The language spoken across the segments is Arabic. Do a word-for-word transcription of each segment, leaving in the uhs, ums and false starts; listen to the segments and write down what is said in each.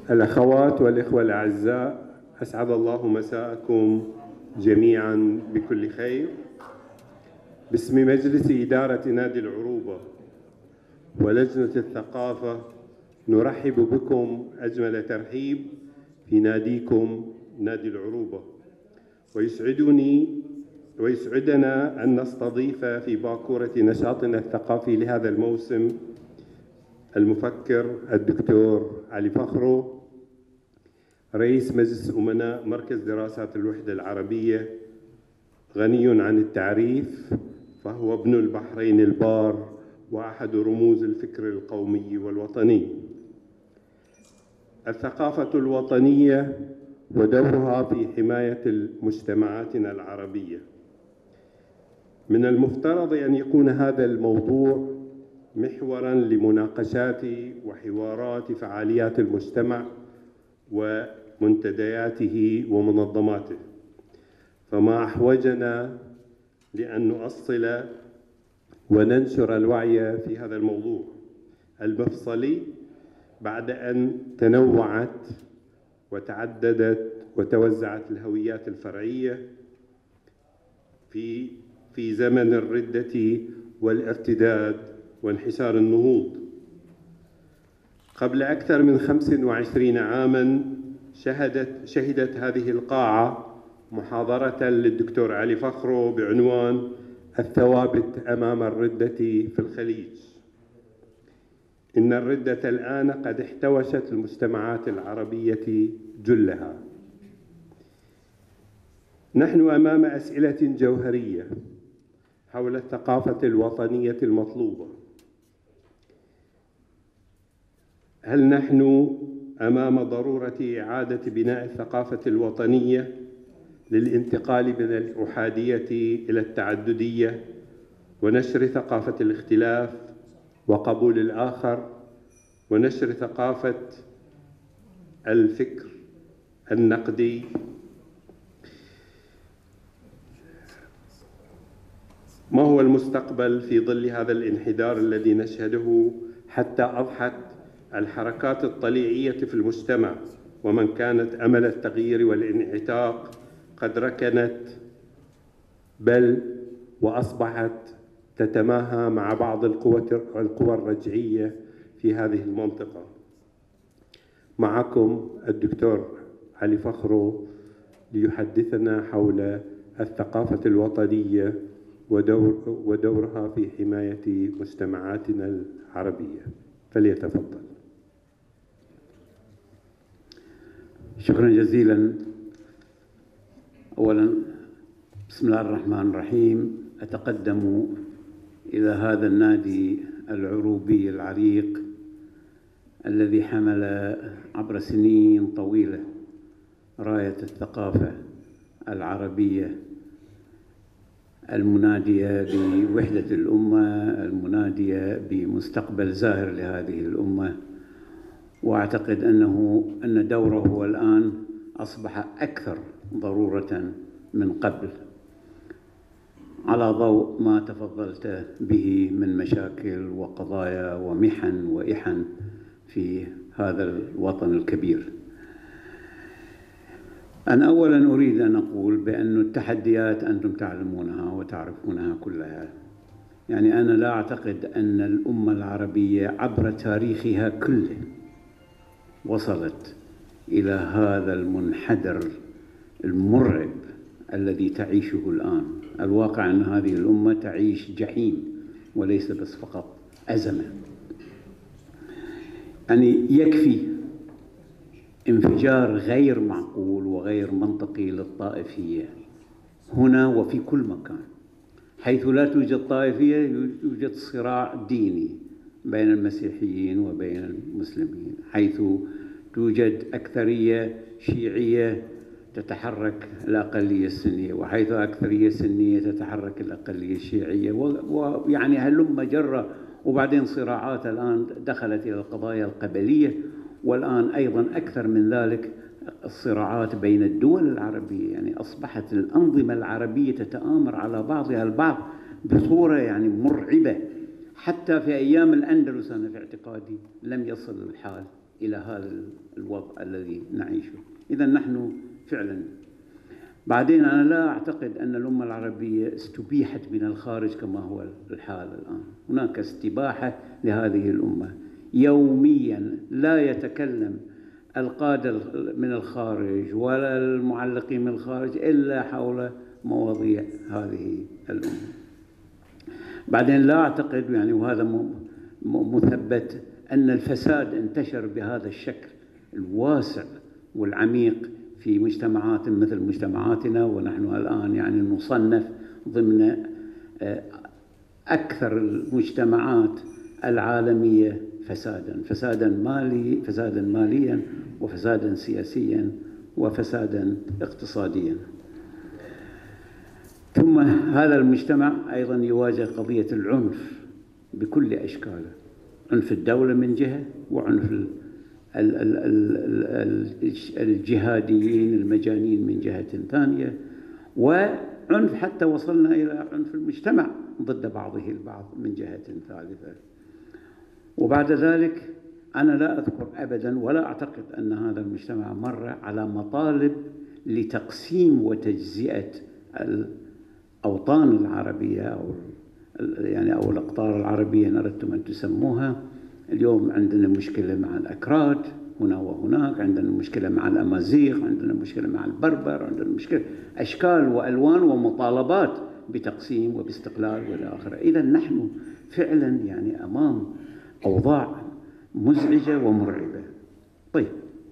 الأخوات والإخوة الأعزاء، أسعد الله مساءكم جميعاً بكل خير. باسم مجلس إدارة نادي العروبة ولجنة الثقافة نرحب بكم أجمل ترحيب في ناديكم نادي العروبة، ويسعدني ويسعدنا أن نستضيف في باكورة نشاطنا الثقافي لهذا الموسم المفكر الدكتور علي فخرو، رئيس مجلس أمناء مركز دراسات الوحدة العربية، غني عن التعريف، فهو ابن البحرين البار وأحد رموز الفكر القومي والوطني. الثقافة الوطنية ودورها في حماية مجتمعاتنا العربية. من المفترض أن يكون هذا الموضوع محوراً لمناقشات وحوارات فعاليات المجتمع ومنتدياته ومنظماته، فما أحوجنا لأن نؤصل وننشر الوعي في هذا الموضوع المفصلي بعد أن تنوعت وتعددت وتوزعت الهويات الفرعية في في زمن الردة والارتداد وانحسار النهوض. قبل أكثر من خمس وعشرين عاماً شهدت شهدت هذه القاعة محاضرة للدكتور علي فخرو بعنوان الثوابت أمام الردة في الخليج. إن الردة الآن قد احتوشت المجتمعات العربية جلها. نحن أمام أسئلة جوهرية حول الثقافة الوطنية المطلوبة. هل نحن أمام ضرورة إعادة بناء الثقافة الوطنية للانتقال من الأحادية إلى التعددية ونشر ثقافة الاختلاف وقبول الآخر ونشر ثقافة الفكر النقدي؟ ما هو المستقبل في ظل هذا الانحدار الذي نشهده حتى أضحت الحركات الطليعية في المجتمع، ومن كانت أمل التغيير والانعتاق قد ركنت بل وأصبحت تتماهى مع بعض القوى الرجعية في هذه المنطقة؟ معكم الدكتور علي فخرو ليحدثنا حول الثقافة الوطنية ودور ودورها في حماية مجتمعاتنا العربية، فليتفضل. شكرا جزيلا. أولا بسم الله الرحمن الرحيم. أتقدم إلى هذا النادي العروبي العريق الذي حمل عبر سنين طويلة راية الثقافة العربية المنادية بوحدة الأمة، المنادية بمستقبل زاهر لهذه الأمة، وأعتقد أنه أن دوره الآن أصبح أكثر ضرورة من قبل على ضوء ما تفضلت به من مشاكل وقضايا ومحن وإحن في هذا الوطن الكبير. أنا أولاً أريد أن أقول بأن التحديات أنتم تعلمونها وتعرفونها كلها. يعني أنا لا أعتقد أن الأمة العربية عبر تاريخها كله وصلت إلى هذا المنحدر المرعب الذي تعيشه الآن. الواقع أن هذه الأمة تعيش جحيم وليس بس فقط أزمة. يعني يكفي انفجار غير معقول وغير منطقي للطائفية هنا وفي كل مكان، حيث لا توجد طائفية يوجد صراع ديني بين المسيحيين وبين المسلمين، حيث توجد أكثرية شيعية تتحرك الأقلية السنية، وحيث أكثرية سنية تتحرك الأقلية الشيعية، ويعني هلم جرة. وبعدين صراعات الآن دخلت إلى القضايا القبلية، والآن أيضا أكثر من ذلك الصراعات بين الدول العربية. يعني أصبحت الأنظمة العربية تتآمر على بعضها البعض بصورة يعني مرعبة. حتى في أيام الأندلس أنا في اعتقادي لم يصل الحال إلى هذا الوضع الذي نعيشه. إذا نحن فعلا بعدين أنا لا أعتقد أن الأمة العربية استبيحت من الخارج كما هو الحال الآن. هناك استباحة لهذه الأمة يوميا، لا يتكلم القادة من الخارج ولا المعلقين من الخارج إلا حول مواضيع هذه الأمة. بعدين لا أعتقد يعني، وهذا مثبت، أن الفساد انتشر بهذا الشكل الواسع والعميق في مجتمعات مثل مجتمعاتنا، ونحن الآن يعني نصنف ضمن أكثر المجتمعات العالمية فسادا، فسادا مالي فسادا ماليا وفسادا سياسيا وفسادا اقتصاديا. ثم هذا المجتمع أيضا يواجه قضية العنف بكل أشكاله، عنف الدولة من جهة، وعنف الجهاديين المجانين من جهة ثانية، وعنف حتى وصلنا إلى عنف المجتمع ضد بعضه البعض من جهة ثالثة. وبعد ذلك أنا لا أذكر أبدا ولا أعتقد أن هذا المجتمع مر على مطالب لتقسيم وتجزئة الأوطان العربية أو يعني أو الأقطار العربية إن أردتم أن تسموها. اليوم عندنا مشكلة مع الأكراد هنا وهناك، عندنا مشكلة مع الأمازيغ، عندنا مشكلة مع البربر، عندنا مشكلة أشكال وألوان ومطالبات بتقسيم وباستقلال والى آخره. إذا نحن فعلا يعني أمام أوضاع مزعجة ومرعبة. طيب،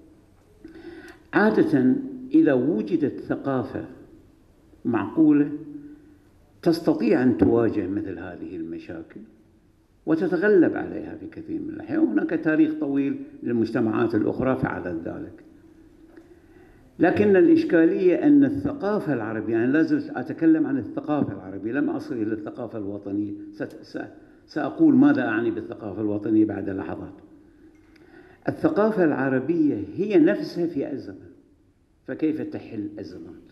عادة إذا وجدت ثقافة معقولة تستطيع أن تواجه مثل هذه المشاكل وتتغلب عليها في كثير من الأحيان، وهناك تاريخ طويل للمجتمعات الأخرى فعلت ذلك. لكن الإشكالية أن الثقافة العربية، يعني لازم أتكلم عن الثقافة العربية، لم أصل إلى الثقافة الوطنية. سأقول ماذا أعني بالثقافة الوطنية بعد لحظات. الثقافة العربية هي نفسها في أزمة، فكيف تحل أزمات؟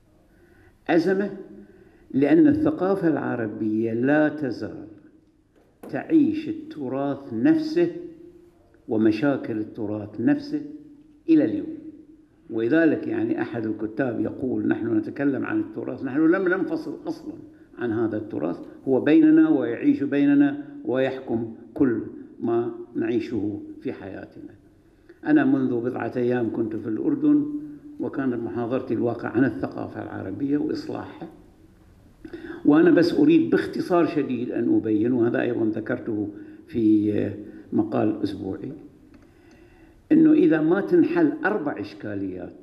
أزمة لأن الثقافة العربية لا تزال تعيش التراث نفسه ومشاكل التراث نفسه إلى اليوم. ولذلك يعني أحد الكتاب يقول: نحن نتكلم عن التراث، نحن لم ننفصل أصلا عن هذا التراث، هو بيننا ويعيش بيننا ويحكم كل ما نعيشه في حياتنا. أنا منذ بضعة أيام كنت في الأردن، وكانت محاضرتي الواقع عن الثقافة العربية وإصلاحها. وأنا بس أريد باختصار شديد أن أبين، وهذا أيضا ذكرته في مقال أسبوعي، أنه إذا ما تنحل أربع إشكاليات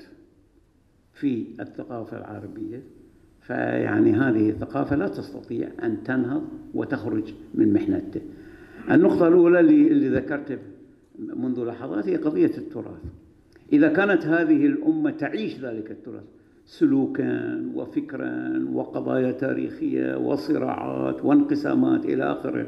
في الثقافة العربية، فيعني هذه الثقافة لا تستطيع أن تنهض وتخرج من محنته. النقطة الأولى اللي ذكرت منذ لحظات هي قضية التراث. إذا كانت هذه الأمة تعيش ذلك التراث سلوكا وفكرا وقضايا تاريخية وصراعات وانقسامات إلى آخره،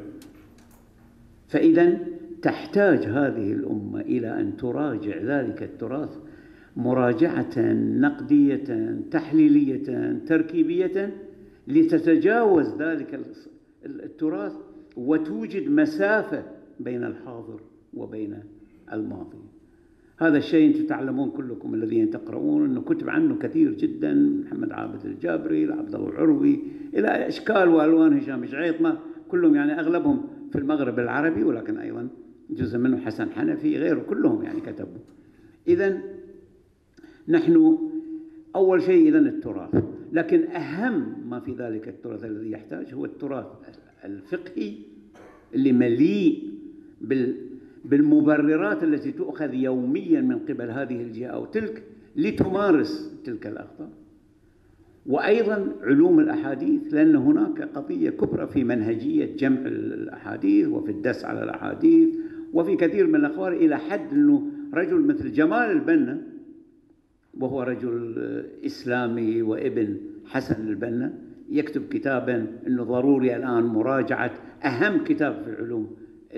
فإذا تحتاج هذه الأمة إلى أن تراجع ذلك التراث مراجعة نقدية تحليلية تركيبية لتتجاوز ذلك التراث وتوجد مسافة بين الحاضر وبين الماضي. هذا الشيء أنتم تعلمون كلكم الذين تقرؤون أنه كتب عنه كثير جدا، محمد عابد الجابري، عبد الله العروي، إلى أشكال وألوان، هشام شعيطمة، كلهم يعني أغلبهم في المغرب العربي، ولكن أيضا جزء منه حسن حنفي، غيره كلهم يعني كتبوا. إذن نحن أول شيء إذن التراث، لكن أهم ما في ذلك التراث الذي يحتاج هو التراث الفقهي اللي مليء بال بالمبررات التي تؤخذ يوميا من قبل هذه الجهة أو تلك لتمارس تلك الأخطاء. وأيضا علوم الأحاديث، لأن هناك قضية كبرى في منهجية جمع الأحاديث وفي الدس على الأحاديث وفي كثير من الأخبار، إلى حد أنه رجل مثل جمال البنا، وهو رجل إسلامي وابن حسن البنا، يكتب كتابا أنه ضروري الآن مراجعة أهم كتاب في علوم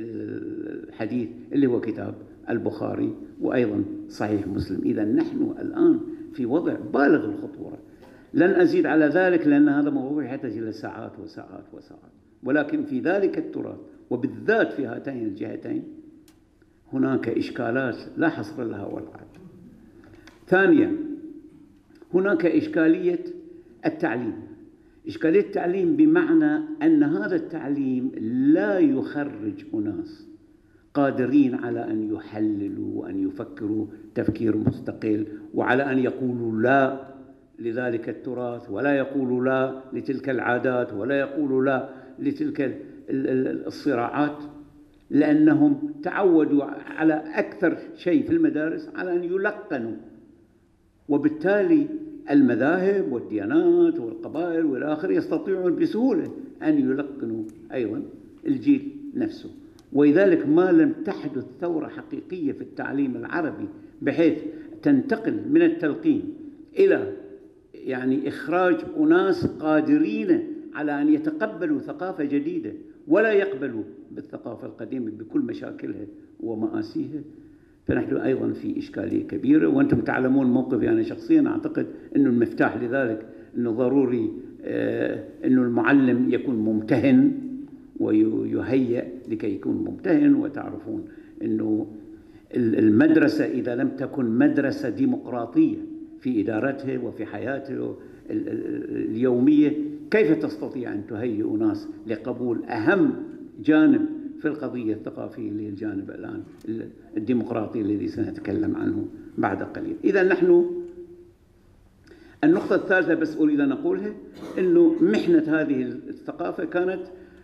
الحديث اللي هو كتاب البخاري، وأيضا صحيح مسلم. إذا نحن الآن في وضع بالغ الخطورة. لن أزيد على ذلك لأن هذا موضوع يحتاج إلى ساعات وساعات وساعات، ولكن في ذلك التراث وبالذات في هاتين الجهتين هناك إشكالات لا حصر لها ولا عد. ثانيا، هناك إشكالية التعليم. إشكالية التعليم بمعنى أن هذا التعليم لا يخرج أناس قادرين على أن يحللوا وأن يفكروا تفكير مستقل، وعلى أن يقولوا لا لذلك التراث، ولا يقولوا لا لتلك العادات، ولا يقولوا لا لتلك الصراعات، لأنهم تعودوا على أكثر شيء في المدارس على أن يلقنوا، وبالتالي المذاهب والديانات والقبائل والآخر يستطيعون بسهولة أن يلقنوا أيضا الجيل نفسه. ولذلك ما لم تحدث ثورة حقيقية في التعليم العربي بحيث تنتقل من التلقين إلى يعني إخراج أناس قادرين على أن يتقبلوا ثقافة جديدة ولا يقبلوا بالثقافة القديمة بكل مشاكلها ومآسيها، فنحن أيضا في إشكالية كبيرة. وأنتم تعلمون موقفي أنا شخصيا، أعتقد أنه المفتاح لذلك أنه ضروري أنه المعلم يكون ممتهن ويهيأ لكي يكون ممتهن. وتعرفون أنه المدرسة إذا لم تكن مدرسة ديمقراطية في إدارتها وفي حياته اليومية، كيف تستطيع أن تهيئ ناس لقبول أهم جانب في القضية الثقافية اللي هي الجانب الآن الديمقراطي الذي سنتكلم عنه بعد قليل. إذا نحن النقطة الثالثة بس أريد أن أقولها، أنه محنة هذه الثقافة كانت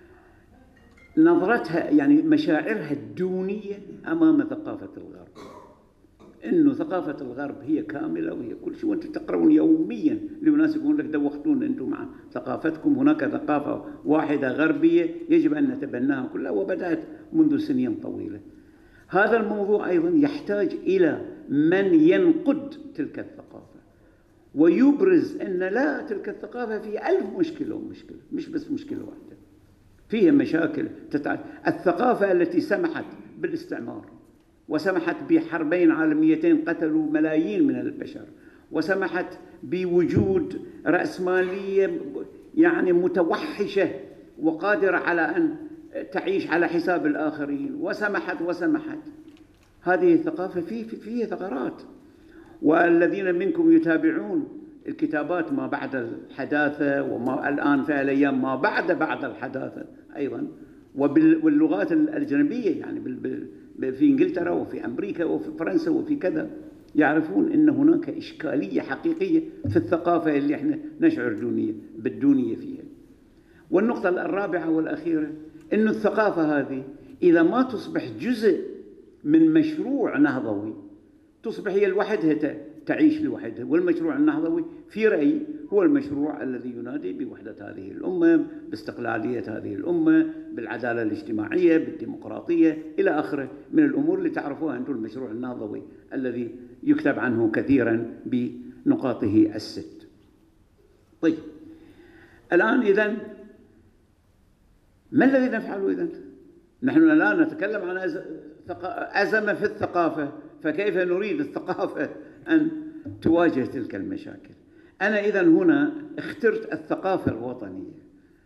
نظرتها يعني مشاعرها الدونية أمام ثقافة الغرب، إنه ثقافة الغرب هي كاملة وهي كل شيء. وأنتم تقرؤون يوميا لناس يقولون لك دوختون أنتم مع ثقافتكم، هناك ثقافة واحدة غربية يجب أن نتبناها كلها، وبدأت منذ سنين طويلة. هذا الموضوع أيضا يحتاج إلى من ينقد تلك الثقافة ويبرز أن لا، تلك الثقافة في ألف مشكلة ومشكلة، مش بس مشكلة واحدة، فيها مشاكل تتع... الثقافة التي سمحت بالاستعمار وسمحت بحربين عالميتين قتلوا ملايين من البشر، وسمحت بوجود رأسمالية يعني متوحشة وقادرة على أن تعيش على حساب الآخرين، وسمحت وسمحت هذه الثقافة فيه فيه ثغرات. والذين منكم يتابعون الكتابات ما بعد الحداثة وما الآن في الأيام ما بعد بعد الحداثة أيضا، وباللغات الأجنبية يعني في إنجلترا وفي أمريكا وفي فرنسا وفي كذا، يعرفون أن هناك إشكالية حقيقية في الثقافة اللي احنا نشعر دونية بالدونية فيها. والنقطة الرابعة والأخيرة، أن الثقافة هذه إذا ما تصبح جزء من مشروع نهضوي تصبح هي لوحدها تعيش لوحدها. والمشروع النهضوي في رأيي هو المشروع الذي ينادي بوحدة هذه الأمة، باستقلالية هذه الأمة، بالعدالة الاجتماعية، بالديمقراطية إلى آخره من الأمور اللي تعرفوها أنتم. المشروع النهضوي الذي يكتب عنه كثيرا بنقاطه الست. طيب الآن إذن ما الذي نفعله إذن؟ نحن الآن نتكلم عن أزمة في الثقافة، فكيف نريد الثقافة أن تواجه تلك المشاكل؟ أنا إذن هنا اخترت الثقافة الوطنية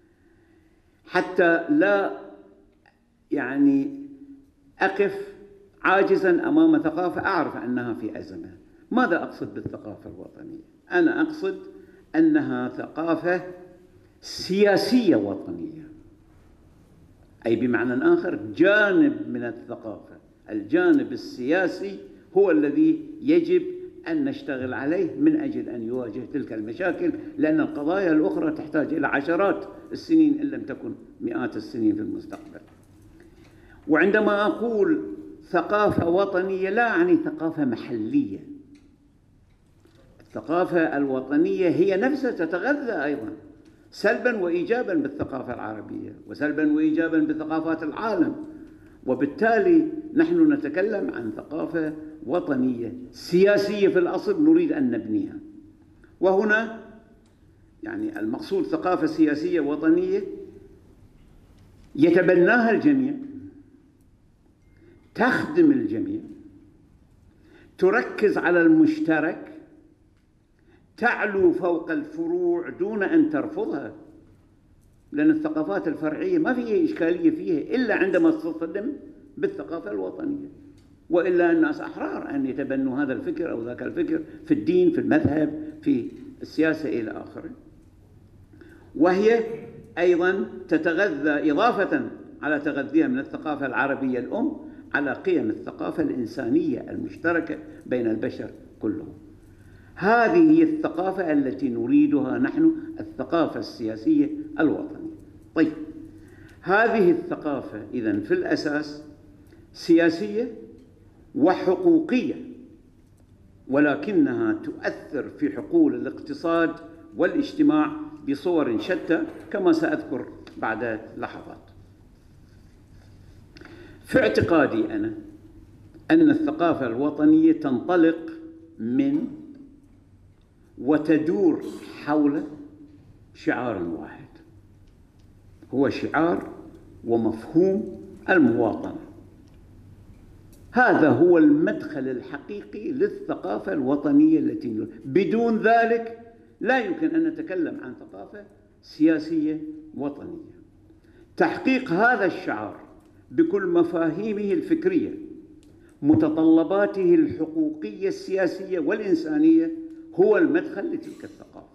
حتى لا يعني أقف عاجزا أمام ثقافة أعرف أنها في أزمة. ماذا أقصد بالثقافة الوطنية؟ أنا أقصد أنها ثقافة سياسية وطنية، أي بمعنى آخر جانب من الثقافة، الجانب السياسي هو الذي يجب أن نشتغل عليه من أجل أن يواجه تلك المشاكل، لأن القضايا الأخرى تحتاج إلى عشرات السنين إن لم تكن مئات السنين في المستقبل. وعندما أقول ثقافة وطنية لا أعني ثقافة محلية. الثقافة الوطنية هي نفسها تتغذى أيضا سلبا وإيجابا بالثقافة العربية وسلبا وإيجابا بثقافات العالم، وبالتالي نحن نتكلم عن ثقافة وطنية سياسية في الأصل نريد أن نبنيها. وهنا يعني المقصود ثقافة سياسية وطنية يتبناها الجميع، تخدم الجميع، تركز على المشترك، تعلو فوق الفروع دون أن ترفضها، لأن الثقافات الفرعية ما فيها إشكالية فيها إلا عندما تصطدم بالثقافة الوطنية. وإلا الناس أحرار أن يتبنوا هذا الفكر أو ذاك الفكر في الدين، في المذهب، في السياسة إلى آخره. وهي أيضا تتغذى إضافة على تغذيها من الثقافة العربية الأم على قيم الثقافة الإنسانية المشتركة بين البشر كلهم. هذه هي الثقافة التي نريدها نحن، الثقافة السياسية الوطنية. طيب، هذه الثقافة إذن في الأساس سياسية وحقوقية، ولكنها تؤثر في حقول الاقتصاد والاجتماع بصور شتى كما سأذكر بعد لحظات. في اعتقادي أنا أن الثقافة الوطنية تنطلق من وتدور حول شعار واحد، هو شعار ومفهوم المواطنة. هذا هو المدخل الحقيقي للثقافة الوطنية التي نريد. بدون ذلك لا يمكن أن نتكلم عن ثقافة سياسية وطنية. تحقيق هذا الشعار بكل مفاهيمه الفكرية، متطلباته الحقوقية السياسية والإنسانية، هو المدخل لتلك الثقافة.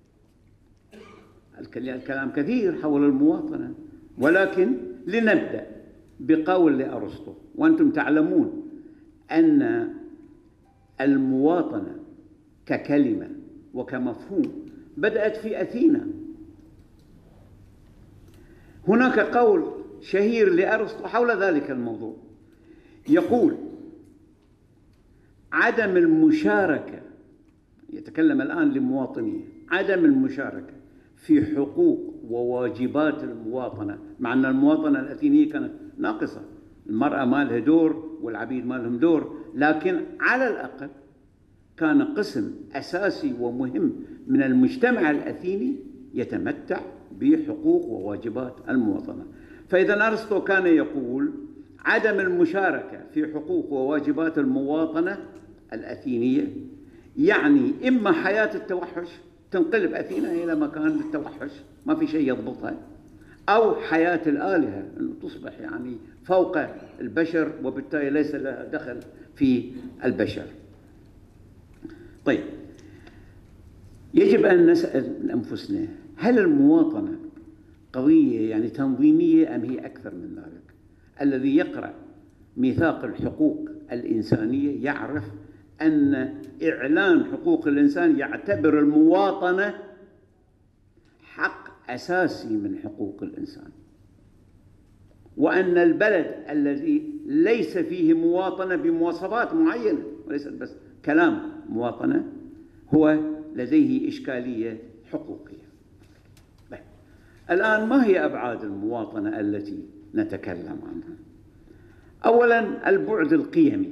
الكلام كثير حول المواطنة، ولكن لنبدأ بقول لأرسطو. وأنتم تعلمون أن المواطنة ككلمة وكمفهوم بدأت في أثينا. هناك قول شهير لأرسطو حول ذلك الموضوع، يقول: عدم المشاركة، يتكلم الآن لمواطنيه، عدم المشاركة في حقوق وواجبات المواطنة، مع أن المواطنة الأثينية كانت ناقصة، المرأة ما لها دور والعبيد ما لهم دور، لكن على الأقل كان قسم أساسي ومهم من المجتمع الأثيني يتمتع بحقوق وواجبات المواطنة. فإذا أرسطو كان يقول عدم المشاركة في حقوق وواجبات المواطنة الأثينية يعني إما حياة التوحش، تنقلب أثينا إلى مكان للتوحش ما في شيء يضبطها، أو حياة الآلهة، أنه تصبح يعني فوق البشر وبالتالي ليس لها دخل في البشر. طيب، يجب أن نسأل أنفسنا: هل المواطنة قضية يعني تنظيمية أم هي أكثر من ذلك؟ الذي يقرأ ميثاق الحقوق الإنسانية يعرف أن إعلان حقوق الإنسان يعتبر المواطنة حق أساسي من حقوق الإنسان، وأن البلد الذي ليس فيه مواطنة بمواصفات معينة وليس بس كلام مواطنة هو لديه إشكالية حقوقية. بي. الآن ما هي أبعاد المواطنة التي نتكلم عنها؟ أولاً البعد القيمي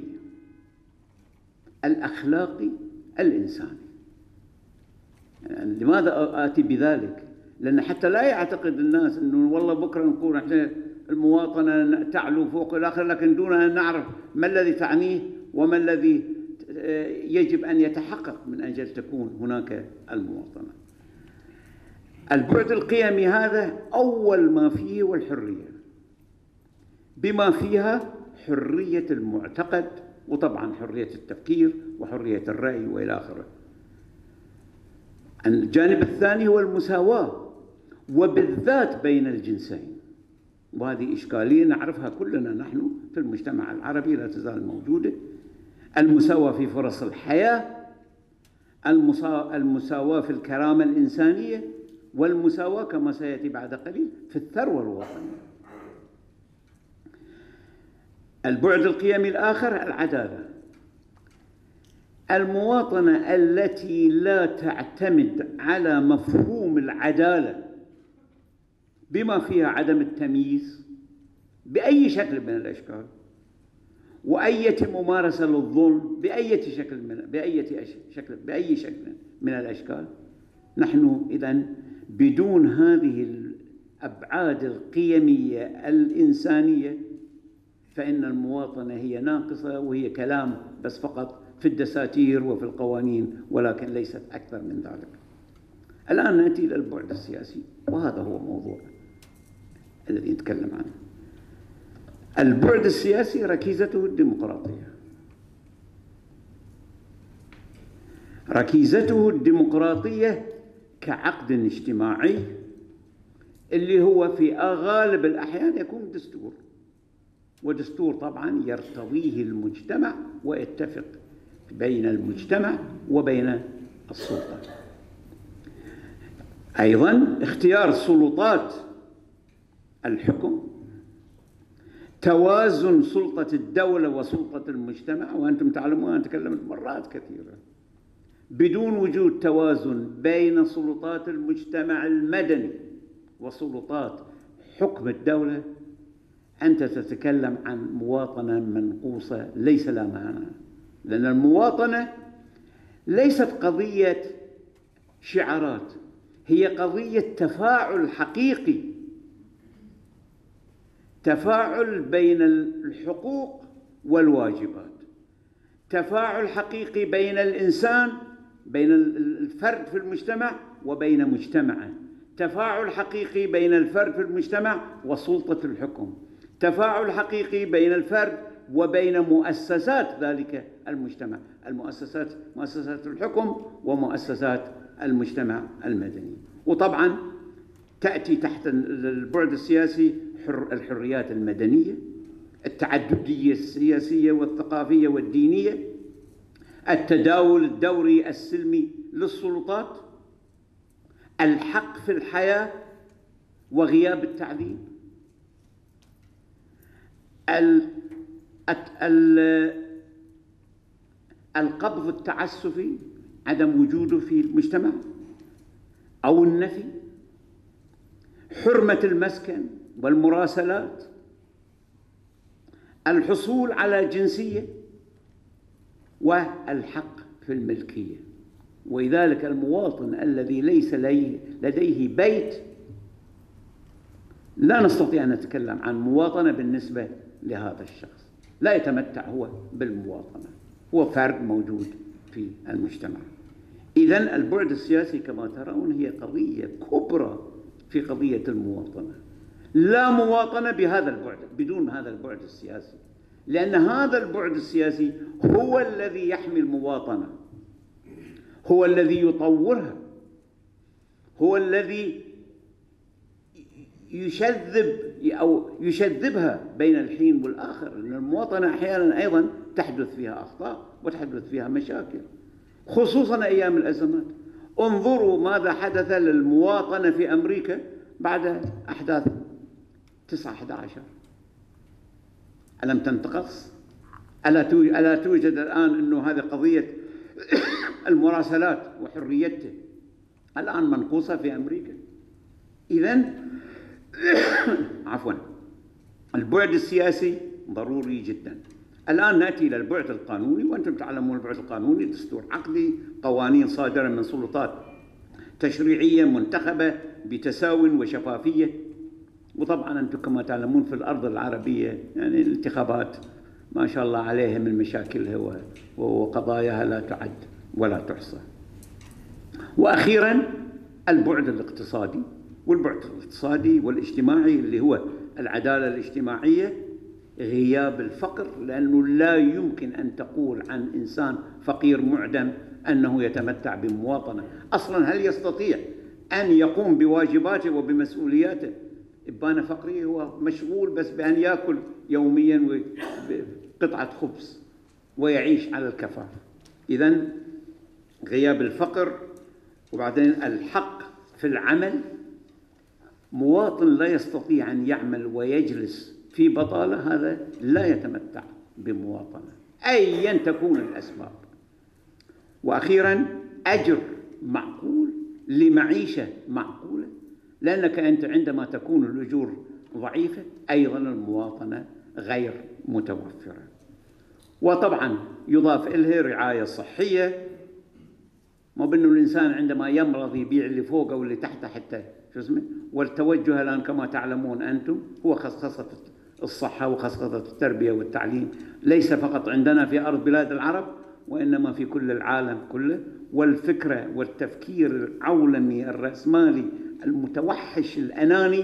الأخلاقي الإنساني. يعني لماذا آتي بذلك؟ لأن حتى لا يعتقد الناس أنه والله بكرة نقول إحنا المواطنة تعلو فوق الآخر، لكن دون أن نعرف ما الذي تعنيه وما الذي يجب أن يتحقق من أجل تكون هناك المواطنة. البعد القيمي هذا أول ما فيه والحرية، بما فيها حرية المعتقد، وطبعا حرية التفكير وحرية الرأي وإلى آخره. الجانب الثاني هو المساواة، وبالذات بين الجنسين، وهذه إشكالية نعرفها كلنا نحن في المجتمع العربي لا تزال موجودة. المساواة في فرص الحياة، المساواة في الكرامة الإنسانية، والمساواة كما سيأتي بعد قليل في الثروة الوطنية. البعد القيمي الآخر العدالة. المواطنة التي لا تعتمد على مفهوم العدالة بما فيها عدم التمييز بأي شكل من الأشكال، وأية ممارسة للظلم بأي شكل من بأي شكل بأي شكل من الأشكال. نحن إذن بدون هذه الأبعاد القيمية الإنسانية فإن المواطنة هي ناقصة، وهي كلام بس فقط في الدساتير وفي القوانين، ولكن ليست أكثر من ذلك. الآن نأتي إلى البعد السياسي، وهذا هو موضوع الذي نتكلم عنه. البعد السياسي ركيزته الديمقراطية. ركيزته الديمقراطية كعقد اجتماعي اللي هو في غالب الأحيان يكون دستور، ودستور طبعا يرتضيه المجتمع ويتفق بين المجتمع وبين السلطة. أيضا اختيار سلطات الحكم، توازن سلطة الدولة وسلطة المجتمع، وأنتم تعلمون أنا تكلمت مرات كثيرة، بدون وجود توازن بين سلطات المجتمع المدني وسلطات حكم الدولة أنت تتكلم عن مواطنة منقوصة ليس لها معنى، لأن المواطنة ليست قضية شعارات، هي قضية تفاعل حقيقي، تفاعل بين الحقوق والواجبات، تفاعل حقيقي بين الإنسان، بين الفرد في المجتمع وبين مجتمعه، تفاعل حقيقي بين الفرد في المجتمع وسلطة الحكم، تفاعل حقيقي بين الفرد وبين مؤسسات ذلك المجتمع، المؤسسات مؤسسات الحكم ومؤسسات المجتمع المدني. وطبعا تأتي تحت البعد السياسي الحريات المدنية، التعددية السياسية والثقافية والدينية، التداول الدوري السلمي للسلطات، الحق في الحياة وغياب التعذيب، القبض التعسفي عدم وجوده في المجتمع أو النفي، حرمة المسكن والمراسلات، الحصول على جنسية، والحق في الملكية. ولذلك المواطن الذي ليس لديه بيت لا نستطيع أن نتكلم عن مواطنة بالنسبة لهذا الشخص، لا يتمتع هو بالمواطنة، هو فرد موجود في المجتمع. إذن البعد السياسي كما ترون هي قضية كبرى في قضية المواطنة، لا مواطنة بهذا البعد بدون هذا البعد السياسي، لأن هذا البعد السياسي هو الذي يحمي المواطنة، هو الذي يطورها، هو الذي يشذب أو يشذبها بين الحين والآخر، لأن المواطنة أحيانا أيضا تحدث فيها أخطاء وتحدث فيها مشاكل، خصوصا أيام الأزمات. انظروا ماذا حدث للمواطنة في أمريكا بعد أحداث تسعة أحد عشر، ألم تنتقص؟ ألا توجد الآن أنه هذه قضية المراسلات وحريته الآن منقوصة في أمريكا؟ إذن عفوا البعد السياسي ضروري جدا. الآن نأتي إلى البعد القانوني، وأنتم تعلمون البعد القانوني دستور عقدي، قوانين صادرة من سلطات تشريعية منتخبة بتساو وشفافية. وطبعا أنتم كما تعلمون في الأرض العربية يعني الانتخابات ما شاء الله عليها من مشاكلها وقضاياها لا تعد ولا تحصى. وأخيرا البعد الاقتصادي، والبعد الاقتصادي والاجتماعي اللي هو العدالة الاجتماعية، غياب الفقر، لأنه لا يمكن أن تقول عن إنسان فقير معدم أنه يتمتع بمواطنة. أصلا هل يستطيع أن يقوم بواجباته وبمسؤولياته؟ إبان فقري هو مشغول بس بأن يأكل يوميا قطعة خبز ويعيش على الكفاف. إذن غياب الفقر، وبعدين الحق في العمل، مواطن لا يستطيع أن يعمل ويجلس في بطالة هذا لا يتمتع بمواطنة أيا تكون الأسباب. وأخيرا أجر معقول لمعيشة معقولة، لأنك أنت عندما تكون الأجور ضعيفة أيضا المواطنة غير متوفرة. وطبعا يضاف إليه رعاية صحية، ما بأنه الإنسان عندما يمرض يبيع اللي فوقه واللي تحته حتى شو اسمه. والتوجه الآن كما تعلمون أنتم هو خصخصة الصحة وخصخصة التربية والتعليم، ليس فقط عندنا في أرض بلاد العرب وإنما في كل العالم كله. والفكرة والتفكير العولمي الرأسمالي المتوحش الأناني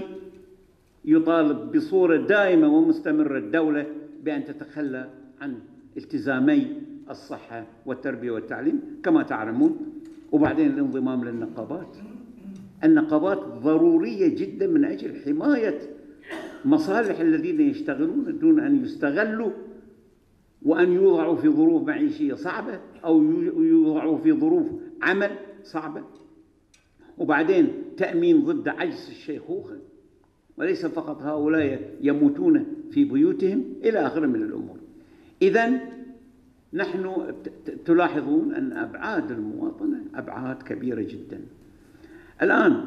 يطالب بصورة دائمة ومستمرة الدولة بأن تتخلى عن التزامي الصحة والتربية والتعليم كما تعلمون. وبعدين الانضمام للنقابات. النقابات ضرورية جدا من أجل حماية مصالح الذين يشتغلون دون أن يستغلوا وأن يوضعوا في ظروف معيشية صعبة أو يوضعوا في ظروف عمل صعبة. وبعدين تأمين ضد عجز الشيخوخة، وليس فقط هؤلاء يموتون في بيوتهم إلى آخره من الأمور. إذن نحن تلاحظون أن أبعاد المواطنة أبعاد كبيرة جدا. الآن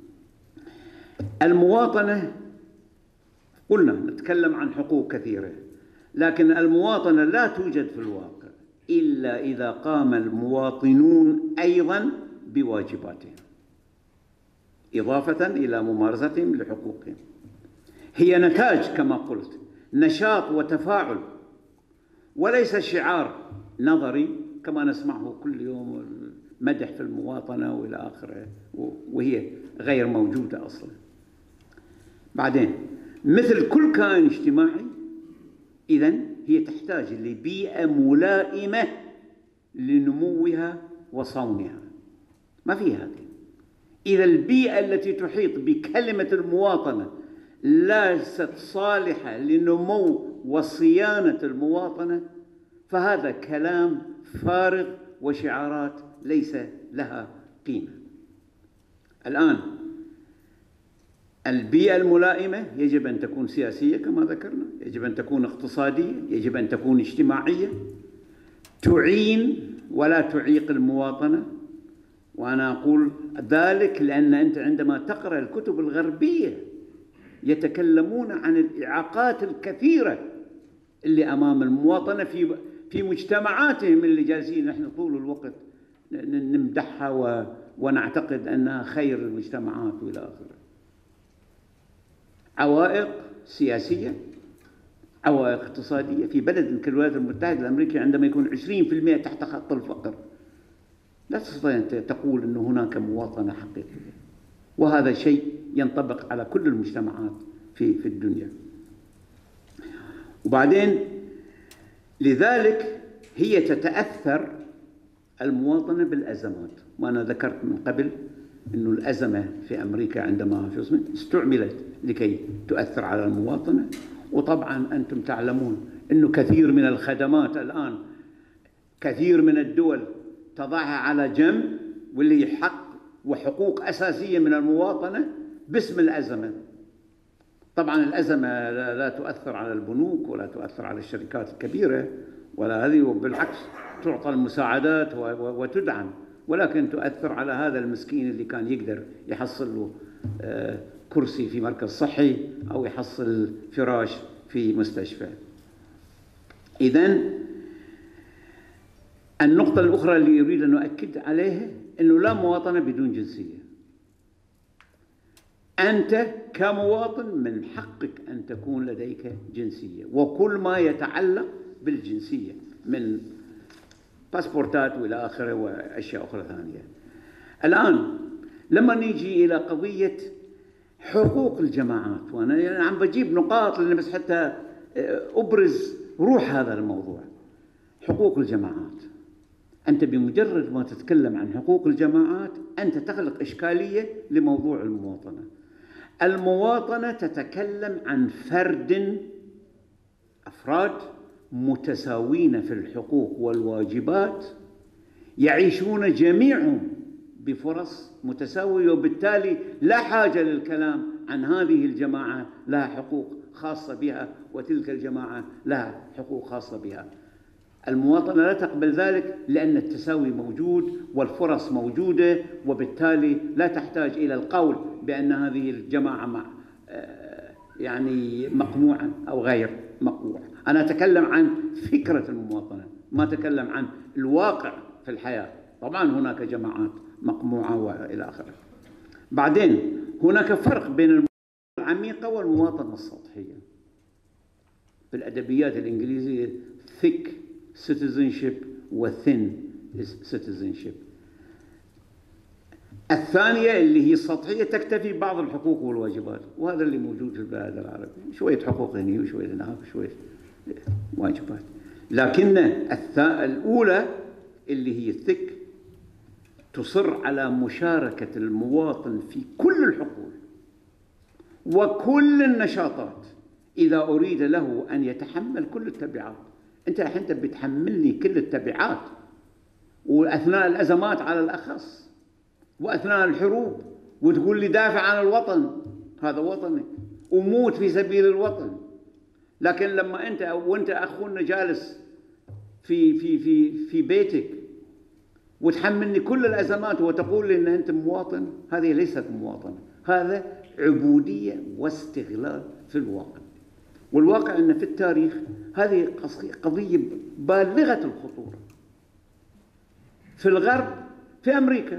المواطنة قلنا نتكلم عن حقوق كثيرة، لكن المواطنة لا توجد في الواقع إلا إذا قام المواطنون أيضا بواجباتهم إضافة إلى ممارستهم لحقوقهم. هي نتاج كما قلت نشاط وتفاعل، وليس شعار نظري كما نسمعه كل يوم مدح في المواطنة وإلى آخره، وهي غير موجودة أصلا. بعدين مثل كل كائن اجتماعي إذن هي تحتاج لبيئة ملائمة لنموها وصونها. ما في هذه. إذا البيئة التي تحيط بكلمة المواطنة ليست صالحة لنمو وصيانة المواطنة، فهذا كلام فارغ وشعارات ليس لها قيمة. الآن البيئة الملائمة يجب أن تكون سياسية كما ذكرنا، يجب أن تكون اقتصادية، يجب أن تكون اجتماعية، تعين ولا تعيق المواطنة. وأنا أقول ذلك لأن أنت عندما تقرأ الكتب الغربية يتكلمون عن الإعاقات الكثيرة اللي أمام المواطنة في في مجتمعاتهم اللي جالسين نحن طول الوقت نمدحها ونعتقد أنها خير المجتمعات وإلى آخره. عوائق سياسية، عوائق اقتصادية. في بلد كالولايات المتحدة الأمريكية عندما يكون عشرين بالمئة تحت خط الفقر لا تستطيع أن تقول أن هناك مواطنة حقيقية، وهذا شيء ينطبق على كل المجتمعات في في الدنيا. وبعدين لذلك هي تتأثر المواطنة بالأزمات. وأنا ذكرت من قبل أنه الأزمة في أمريكا عندما في اسمه استعملت لكي تؤثر على المواطنة. وطبعا أنتم تعلمون أنه كثير من الخدمات الآن كثير من الدول تضعها على جنب، واللي هي حق وحقوق أساسية من المواطنة باسم الأزمة. طبعا الأزمة لا تؤثر على البنوك ولا تؤثر على الشركات الكبيرة ولا هذه، وبالعكس تعطى المساعدات وتدعم، ولكن تؤثر على هذا المسكين اللي كان يقدر يحصل له كرسي في مركز صحي أو يحصل فراش في مستشفى. إذن النقطة الأخرى اللي أريد أن أؤكد عليها أنه لا مواطنة بدون جنسية. أنت كمواطن من حقك أن تكون لديك جنسية، وكل ما يتعلق بالجنسية من باسبورتات وإلى آخره وأشياء أخرى ثانية. الآن لما نيجي إلى قضية حقوق الجماعات، وأنا يعني عم بجيب نقاط لأن بس حتى أبرز روح هذا الموضوع. حقوق الجماعات، أنت بمجرد ما تتكلم عن حقوق الجماعات أنت تخلق إشكالية لموضوع المواطنة. المواطنة تتكلم عن فرد أفراد متساوين في الحقوق والواجبات، يعيشون جميعهم بفرص متساوية، وبالتالي لا حاجة للكلام عن هذه الجماعة لها حقوق خاصة بها وتلك الجماعة لها حقوق خاصة بها. المواطنة لا تقبل ذلك لأن التساوي موجود والفرص موجودة، وبالتالي لا تحتاج إلى القول بأن هذه الجماعة مع يعني مقموعة أو غير مقموعة. أنا أتكلم عن فكرة المواطنة، ما أتكلم عن الواقع في الحياة. طبعا هناك جماعات مقموعة وإلى آخره. بعدين هناك فرق بين المواطنة العميقة والمواطنة السطحية. في الأدبيات الإنجليزية thick citizenship و thin citizenship. الثانية اللي هي السطحية تكتفي بعض الحقوق والواجبات، وهذا اللي موجود في البلاد العربية، شوية حقوق هنا وشوية هناك وشوية واجبات. لكن الأولى اللي هي الثك تصر على مشاركة المواطن في كل الحقول وكل النشاطات إذا أريد له أن يتحمل كل التبعات. أنت الحين بتحملني كل التبعات، وأثناء الأزمات على الأخص، وأثناء الحروب، وتقول لي دافع عن الوطن، هذا وطنك، وموت في سبيل الوطن. لكن لما أنت وأنت أخونا جالس في في في في بيتك وتحملني كل الأزمات وتقول لي أن أنت مواطن، هذه ليست مواطنة، هذا عبودية واستغلال في الواقع. والواقع أن في التاريخ هذه قضية بالغة الخطورة. في الغرب، في أمريكا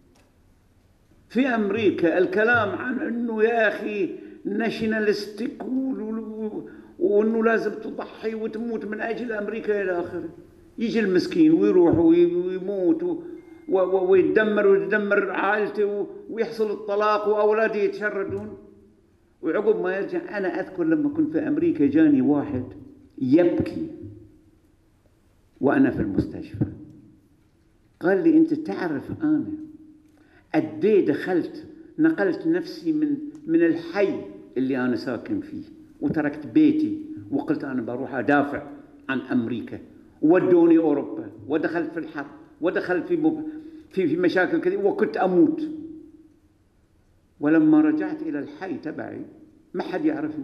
في أمريكا الكلام عن أنه يا أخي ناشونالستيك وأنه لازم تضحي وتموت من أجل أمريكا إلى آخره. يجي المسكين ويروح ويموت ويتدمر ويتدمر عائلته ويحصل الطلاق وأولاده يتشردون، وعقب ما يرجع. أنا أذكر لما كنت في أمريكا جاني واحد يبكي وأنا في المستشفى، قال لي أنت تعرف أنا قدي دخلت نقلت نفسي من من الحي اللي أنا ساكن فيه وتركت بيتي وقلت أنا بروح أدافع عن أمريكا، ودوني أوروبا ودخلت في الحرب ودخلت في مب... في في مشاكل كثيرة وكنت أموت، ولما رجعت إلى الحي تبعي ما حد يعرفني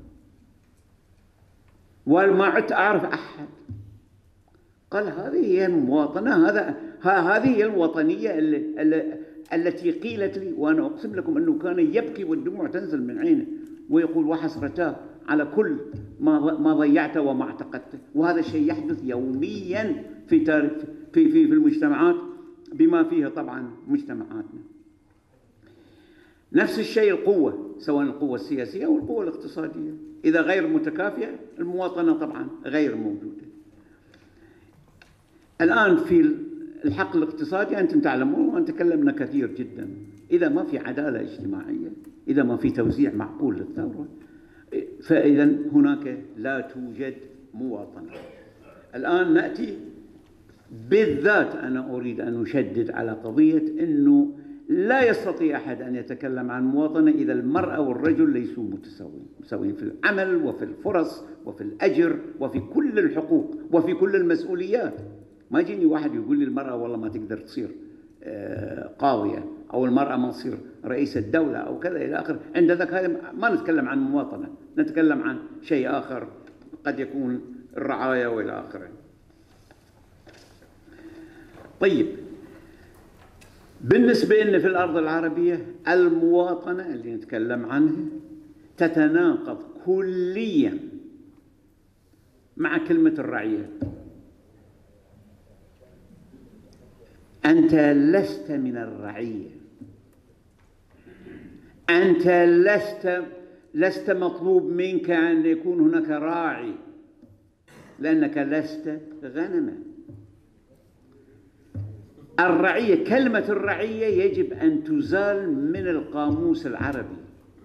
وما عدت أعرف أحد. قال هذه هي المواطنة، هذا هذه هي الوطنية اللي اللي التي قيلت لي. وأنا أقسم لكم أنه كان يبكي والدموع تنزل من عينه ويقول وحسرتاه على كل ما ما ضيعته وما اعتقدته. وهذا الشيء يحدث يوميا في تاريخ في في في المجتمعات بما فيها طبعا مجتمعاتنا. نفس الشيء القوة، سواء القوة السياسية أو القوة الاقتصادية، إذا غير متكافئة المواطنة طبعا غير موجودة. الآن في الحق الاقتصادي أنتم تعلمون وأن تكلمنا كثير جدا، إذا ما في عدالة اجتماعية، إذا ما في توزيع معقول للثروة، فإذا هناك لا توجد مواطنة. الآن نأتي بالذات، أنا أريد أن أشدد على قضية أنه لا يستطيع أحد أن يتكلم عن مواطنة إذا المرأة والرجل ليسوا متساويين، متساويين في العمل وفي الفرص وفي الأجر وفي كل الحقوق وفي كل المسؤوليات. ما يجيني واحد يقول لي المرأة والله ما تقدر تصير قاضية، أو المرأة ما تصير رئيس الدولة أو كذا إلى آخره. عند ذاك هذا ما نتكلم عن مواطنة، نتكلم عن شيء آخر قد يكون الرعاية وإلى آخره. طيب، بالنسبة لنا في الأرض العربية المواطنة اللي نتكلم عنها تتناقض كليا مع كلمة الرعية. أنت لست من الرعية، أنت لست لست مطلوب منك أن يكون هناك راعي، لأنك لست غنما. الرعية، كلمة الرعية يجب أن تزال من القاموس العربي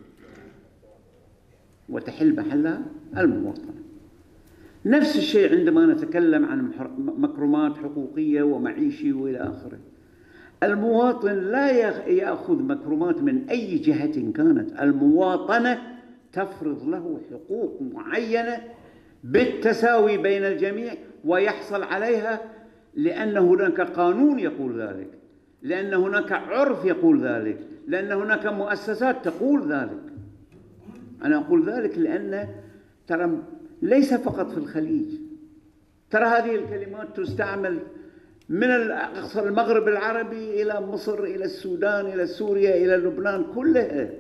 وتحل محلها المواطنة. نفس الشيء عندما نتكلم عن مكرمات حقوقية ومعيشي وإلى آخره. المواطن لا يأخذ مكرمات من أي جهة كانت، المواطنة تفرض له حقوق معينة بالتساوي بين الجميع ويحصل عليها لأن هناك قانون يقول ذلك، لأن هناك عرف يقول ذلك، لأن هناك مؤسسات تقول ذلك. أنا أقول ذلك لأن ترى ليس فقط في الخليج، ترى هذه الكلمات تستعمل من أقصى المغرب العربي إلى مصر إلى السودان إلى سوريا إلى لبنان كلها،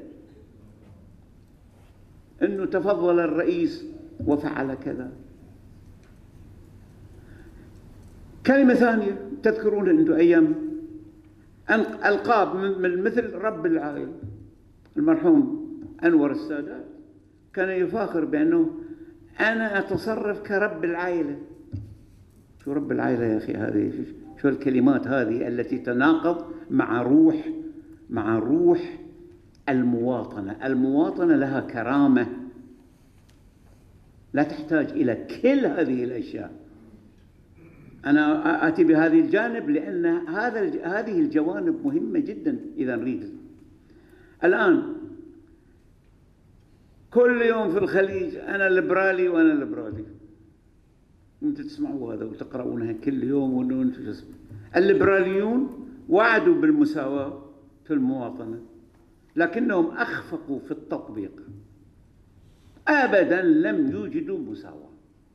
إنه تفضل الرئيس وفعل كذا. كلمة ثانية تذكرون أنتم أيام ألقاب من مثل رب العائلة المرحوم أنور السادات كان يفاخر بأنه أنا أتصرف كرب العائلة. شو رب العائلة يا أخي؟ هذه شو الكلمات هذه التي تناقض مع روح مع روح المواطنة. المواطنة لها كرامة، لا تحتاج إلى كل هذه الأشياء أنا آتي بهذه الجانب لأن هذا هذه الجوانب مهمة جدا إذا نريد. الآن كل يوم في الخليج أنا ليبرالي وأنا ليبرالي، أنتم تسمعوا هذا وتقرؤونها كل يوم وأنتم تسمعوا. الليبراليون وعدوا بالمساواة في المواطنة لكنهم أخفقوا في التطبيق، أبدا لم يوجدوا مساواة،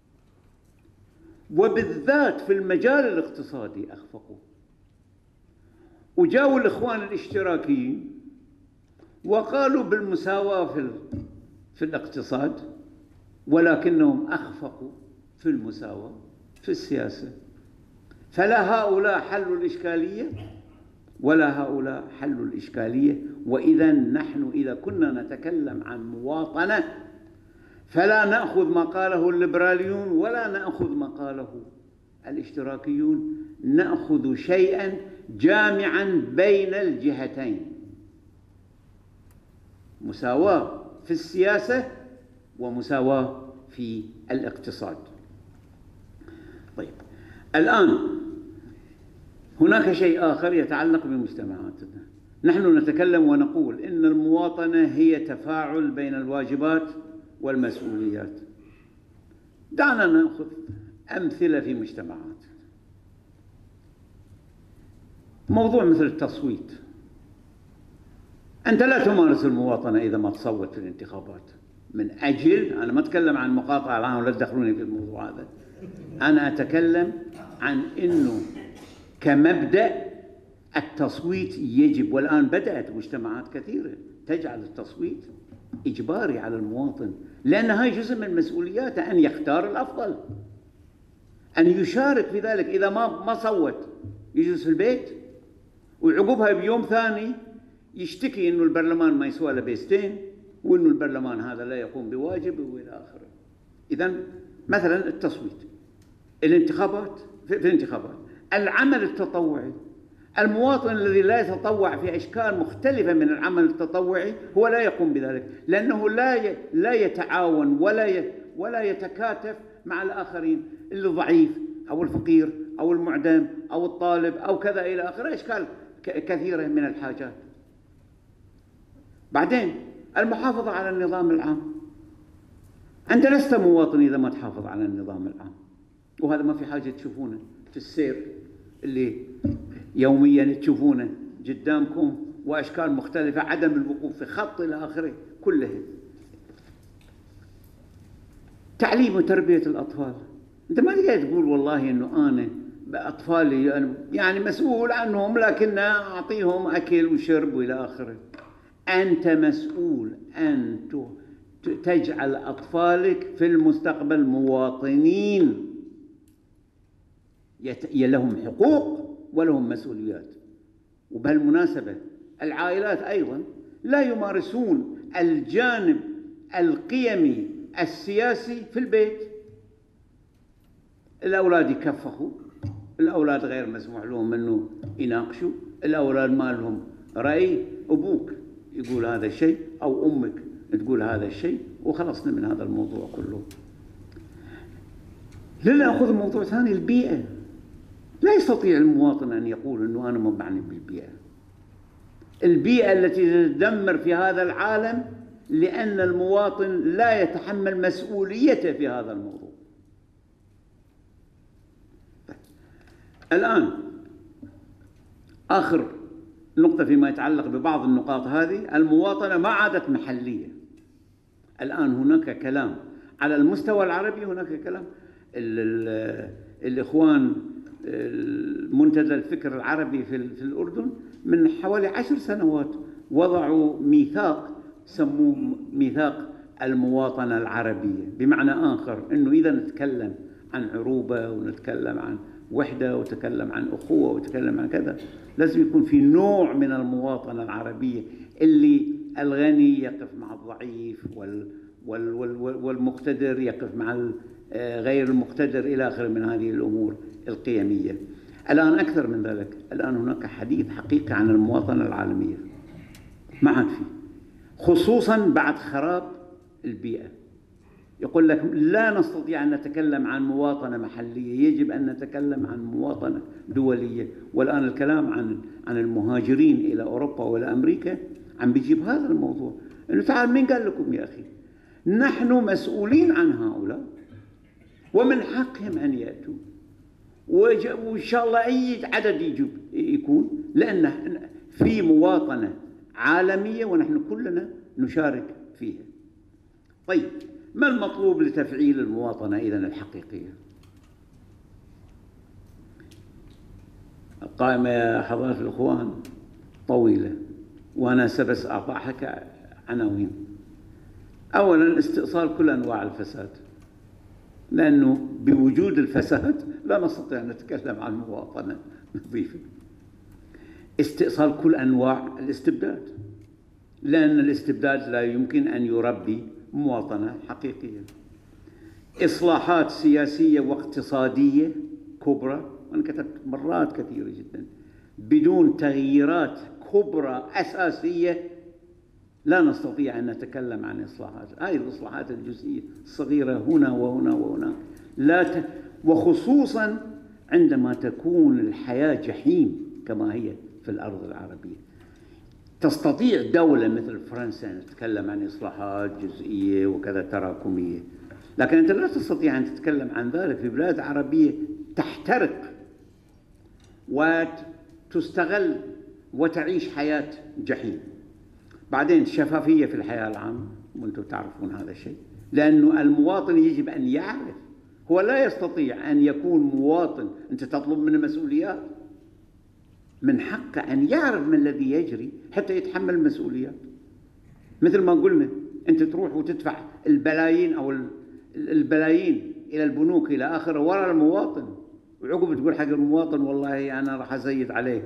وبالذات في المجال الاقتصادي أخفقوا. وجاءوا الإخوان الاشتراكيين وقالوا بالمساواة في في الاقتصاد، ولكنهم أخفقوا في المساواة في السياسة. فلا هؤلاء حلوا الإشكالية ولا هؤلاء حلوا الإشكالية. وإذا نحن إذا كنا نتكلم عن مواطنة فلا نأخذ ما قاله الليبراليون ولا نأخذ ما قاله الاشتراكيون، نأخذ شيئا جامعا بين الجهتين، مساواة في السياسة ومساواة في الاقتصاد. طيب الآن هناك شيء آخر يتعلق بمجتمعاتنا. نحن نتكلم ونقول إن المواطنة هي تفاعل بين الواجبات والمسؤوليات. دعنا نأخذ أمثلة في مجتمعات. موضوع مثل التصويت، أنت لا تمارس المواطنة إذا ما تصوت في الانتخابات من أجل، أنا ما أتكلم عن مقاطعة الآن ولا تدخلوني في الموضوع هذا، أنا أتكلم عن أنه كمبدأ التصويت يجب، والآن بدأت مجتمعات كثيرة تجعل التصويت إجباري على المواطن، لأن هاي جزء من مسؤولياته أن يختار الأفضل، أن يشارك في ذلك. إذا ما ما صوت يجلس في البيت وعقبها بيوم ثاني يشتكي إنه البرلمان ما يسوى له بيستين وإنه البرلمان هذا لا يقوم بواجبه وإلى آخره. إذا مثلا التصويت، الانتخابات، في الانتخابات العمل التطوعي، المواطن الذي لا يتطوع في أشكال مختلفة من العمل التطوعي هو لا يقوم بذلك، لأنه لا لا يتعاون ولا ولا يتكاتف مع الآخرين، اللي ضعيف أو الفقير أو المعدم أو الطالب أو كذا إلى آخره، أشكال كثيرة من الحاجات. بعدين المحافظة على النظام العام، أنت لست مواطن إذا ما تحافظ على النظام العام، وهذا ما في حاجة تشوفونه في السير اللي يوميا تشوفونه قدامكم، وأشكال مختلفة، عدم الوقوف في خط إلى آخره كلها. تعليم وتربية الأطفال، أنت ما تقدر تقول والله إنه أنا بأطفالي يعني مسؤول عنهم لكن أعطيهم أكل وشرب وإلى آخره. أنت مسؤول أن تجعل أطفالك في المستقبل مواطنين لهم حقوق ولهم مسؤوليات. وبهالمناسبة العائلات أيضا لا يمارسون الجانب القيمي السياسي في البيت. الأولاد يكفخوا، الأولاد غير مسموح لهم أنه يناقشوا، الأولاد ما لهم رأي، أبوك يقول هذا الشيء أو أمك تقول هذا الشيء وخلصنا من هذا الموضوع كله. لنأخذ موضوع ثاني، البيئة. لا يستطيع المواطن أن يقول أنه أنا ما معني بالبيئة. البيئة التي تدمر في هذا العالم لأن المواطن لا يتحمل مسؤوليته في هذا الموضوع. الآن آخر نقطة فيما يتعلق ببعض النقاط هذه، المواطنة ما عادت محلية. الآن هناك كلام على المستوى العربي، هناك كلام ال ال الإخوان منتدى الفكر العربي في الأردن من حوالي عشر سنوات وضعوا ميثاق سموه ميثاق المواطنة العربية، بمعنى آخر أنه إذا نتكلم عن عروبة ونتكلم عن وحدة وتكلم عن أخوة وتكلم عن كذا، لازم يكون في نوع من المواطنة العربية اللي الغني يقف مع الضعيف وال وال وال والمقتدر يقف مع غير المقتدر إلى آخر من هذه الأمور القيمية. الآن أكثر من ذلك، الآن هناك حديث حقيقي عن المواطنة العالمية، ما عاد فيه، خصوصا بعد خراب البيئة. يقول لك لا نستطيع أن نتكلم عن مواطنة محلية، يجب أن نتكلم عن مواطنة دولية. والآن الكلام عن عن المهاجرين إلى أوروبا وإلى أمريكا عم بيجيب هذا الموضوع، إنه تعال مين قال لكم يا أخي؟ نحن مسؤولين عن هؤلاء ومن حقهم أن يأتوا، وإن شاء الله أي عدد يجب يكون، لأن في مواطنة عالمية ونحن كلنا نشارك فيها. طيب، ما المطلوب لتفعيل المواطنة إذن الحقيقية؟ القائمة يا حضرات الإخوان طويلة، وأنا سبس أعطاها عناوين. أولاً استئصال كل أنواع الفساد، لأنه بوجود الفساد لا نستطيع أن نتكلم عن مواطنة نظيفة. استئصال كل أنواع الاستبداد، لأن الاستبداد لا يمكن أن يربي مواطنة حقيقية. إصلاحات سياسية واقتصادية كبرى، وأنا كتبت مرات كثيرة جدا، بدون تغييرات كبرى أساسية لا نستطيع أن نتكلم عن إصلاحات. هذه الإصلاحات الجزئية الصغيرة هنا وهنا وهنا لا ت... وخصوصا عندما تكون الحياة جحيم كما هي في الأرض العربية. تستطيع دولة مثل فرنسا أن تتكلم عن إصلاحات جزئية وكذا تراكمية، لكن أنت لا تستطيع أن تتكلم عن ذلك في بلاد عربية تحترق وتستغل وتعيش حياة جحيم. بعدين شفافية في الحياة العامة، وأنتم تعرفون هذا الشيء، لأنه المواطن يجب أن يعرف، هو لا يستطيع أن يكون مواطن أنت تطلب منه مسؤوليات، من حقه أن يعرف ما الذي يجري حتى يتحمل المسؤوليات. مثل ما قلنا، أنت تروح وتدفع البلايين أو البلايين إلى البنوك إلى آخره وراء المواطن، وعقب تقول حق المواطن والله أنا راح أزيد عليك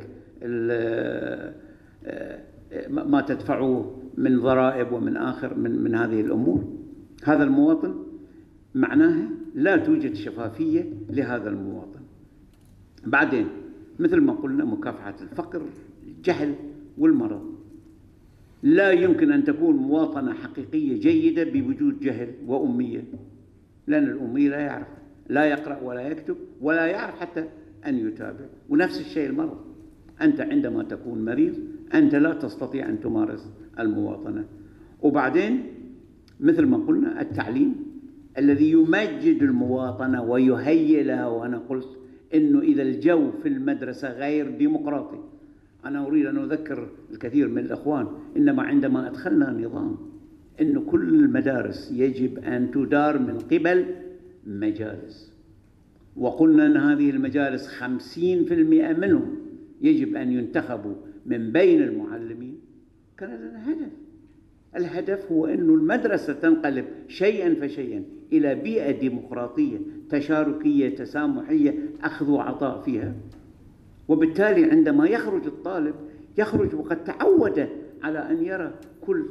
ما تدفعه من ضرائب ومن آخر من, من هذه الأمور. هذا المواطن معناها لا توجد شفافية لهذا المواطن. بعدين مثل ما قلنا مكافحة الفقر، الجهل والمرض. لا يمكن أن تكون مواطنة حقيقية جيدة بوجود جهل وأمية، لأن الأمي لا يعرف، لا يقرأ ولا يكتب ولا يعرف حتى أن يتابع. ونفس الشيء المرض، أنت عندما تكون مريض أنت لا تستطيع أن تمارس المواطنة. وبعدين مثل ما قلنا التعليم الذي يمجد المواطنة ويهيئ لها. وأنا قلت إنه إذا الجو في المدرسة غير ديمقراطي، أنا أريد أن أذكر الكثير من الأخوان إنما عندما أدخلنا نظام إنه كل المدارس يجب أن تدار من قبل مجالس، وقلنا أن هذه المجالس خمسين بالمئة منهم يجب أن ينتخبوا من بين المعلمين، كان لنا هدف. الهدف هو أن المدرسة تنقلب شيئا فشيئا إلى بيئة ديمقراطية تشاركية تسامحية، أخذ وعطاء فيها. وبالتالي عندما يخرج الطالب يخرج وقد تعود على أن يرى كل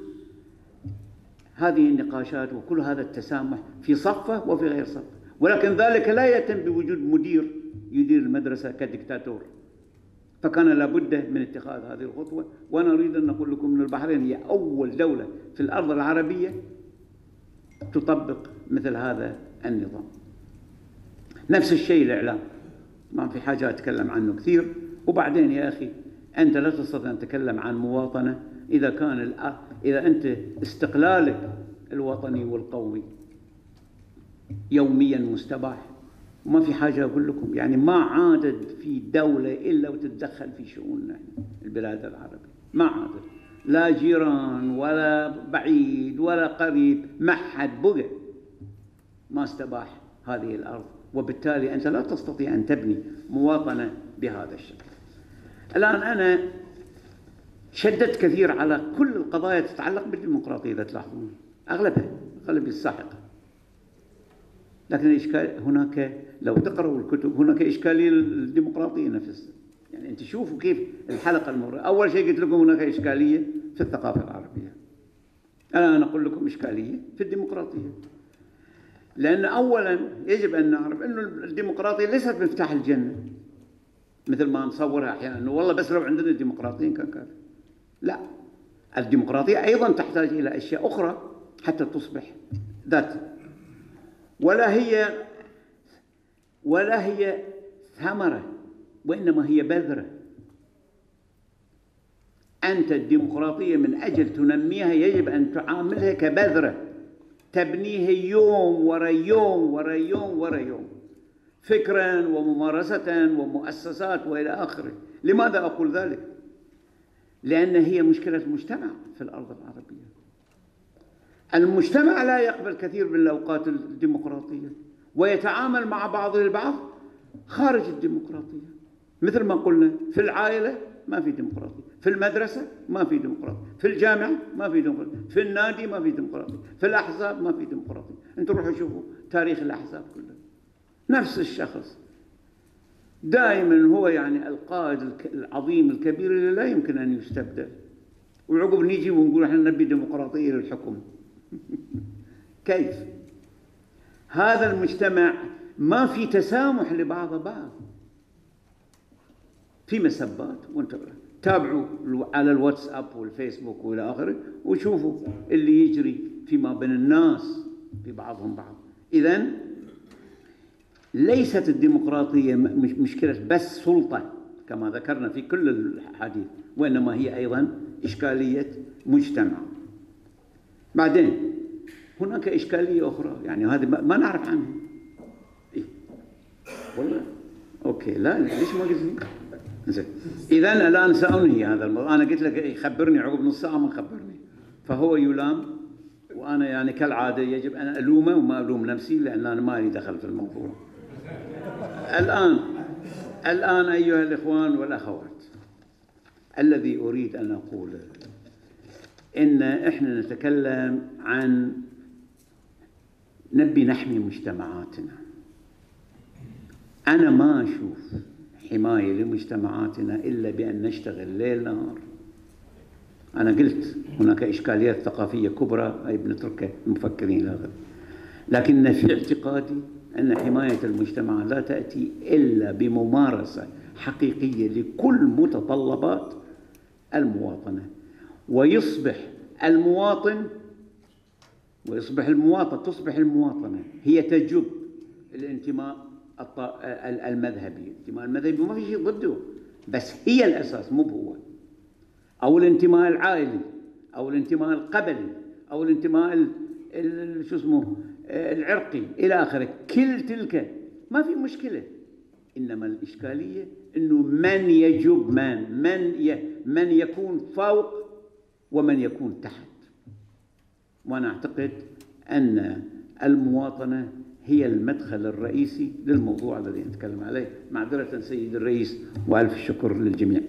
هذه النقاشات وكل هذا التسامح في صفه وفي غير صفه. ولكن ذلك لا يتم بوجود مدير يدير المدرسة كديكتاتور. فكان لابد من اتخاذ هذه الخطوة. وأنا أريد أن أقول لكم أن البحرين هي أول دولة في الأرض العربية تطبق مثل هذا النظام. نفس الشيء الإعلام، ما في حاجة أتكلم عنه كثير. وبعدين يا أخي أنت لا تستطيع أن تتكلم عن مواطنة إذا كان إذا أنت استقلالك الوطني والقومي يوميا مستباح. وما في حاجة أقول لكم، يعني ما عادت في دولة إلا وتتدخل في شؤوننا البلاد العربية، ما عادت، لا جيران ولا بعيد ولا قريب، ما حد بقى ما استباح هذه الأرض. وبالتالي أنت لا تستطيع أن تبني مواطنة بهذا الشكل. الآن أنا شددت كثير على كل القضايا تتعلق بالديمقراطية إذا تلاحظون، أغلبها أغلبها الساحقة. لكن الإشكال هناك، لو تقرأوا الكتب هناك إشكالية للديمقراطية نفسها. يعني أنت شوفوا كيف الحلقة المرة. أول شيء قلت لكم هناك إشكالية في الثقافة العربية. أنا أنا أقول لكم إشكالية في الديمقراطية، لأن أولا يجب أن نعرف أن الديمقراطية ليست مفتاح الجنة مثل ما نصورها أحيانا، أنه والله بس لو عندنا ديمقراطيين كان كافي. لا، الديمقراطية أيضا تحتاج إلى أشياء أخرى حتى تصبح ذات ولا هي ولا هي ثمرة، وإنما هي بذرة. أنت الديمقراطية من أجل تنميها يجب أن تعاملها كبذرة تبنيها يوم ورا يوم ورا يوم ورا يوم، فكرا وممارسة ومؤسسات وإلى آخره. لماذا أقول ذلك؟ لأن هي مشكلة مجتمع في الأرض العربية. المجتمع لا يقبل كثير من الأوقات الديمقراطية، ويتعامل مع بعضه البعض خارج الديمقراطية. مثل ما قلنا، في العائلة ما في ديمقراطية، في المدرسة ما في ديمقراطية، في الجامعة ما في ديمقراطية، في النادي ما في ديمقراطية، في الأحزاب ما في ديمقراطية. أنتم روحوا شوفوا تاريخ الأحزاب كلها، نفس الشخص دائما هو يعني القائد العظيم الكبير اللي لا يمكن أن يستبدل، وعقب نيجي ونقول احنا نبي ديمقراطية للحكم. كيف؟ هذا المجتمع ما في تسامح لبعض بعض، في مسبات. وانتم تابعوا على الواتساب والفيسبوك والى اخره وشوفوا اللي يجري فيما بين الناس في بعضهم بعض. اذن ليست الديمقراطية مشكلة بس سلطة كما ذكرنا في كل الحديث، وإنما هي أيضا إشكالية مجتمع. بعدين هناك إشكالية أخرى يعني هذه ما نعرف عنها. إيه؟ والله أوكي، لا ليش ما قلت لي؟ زين، إذن الآن سأنهي هذا الموضوع. أنا قلت لك خبرني عقب نص ساعة ما خبرني، فهو يلام وأنا يعني كالعادة يجب أن ألومه وما ألوم نفسي لأن أنا ما لي دخل في الموضوع. الآن الآن أيها الإخوان والأخوات، الذي أريد أن أقوله إن إحنا نتكلم عن نبي نحمي مجتمعاتنا. أنا ما أشوف حماية لمجتمعاتنا إلا بأن نشتغل ليل نهار. أنا قلت هناك إشكاليات ثقافية كبرى أي بنتركها المفكرين الآخر، لكن في اعتقادي أن حماية المجتمع لا تأتي إلا بممارسة حقيقية لكل متطلبات المواطنة، ويصبح المواطن ويصبح المواطن تصبح المواطنة هي تجب الانتماء المذهبي. الانتماء المذهبي ما في شيء ضده، بس هي الأساس مو هو، أو الانتماء العائلي أو الانتماء القبلي أو الانتماء شو اسمه العرقي إلى آخره. كل تلك ما في مشكلة، إنما الإشكالية إنه من يجب من من من يكون فوق ومن يكون تحت. وأنا أعتقد أن المواطنة هي المدخل الرئيسي للموضوع الذي نتكلم عليه. معذرة سيد الرئيس وألف شكر للجميع.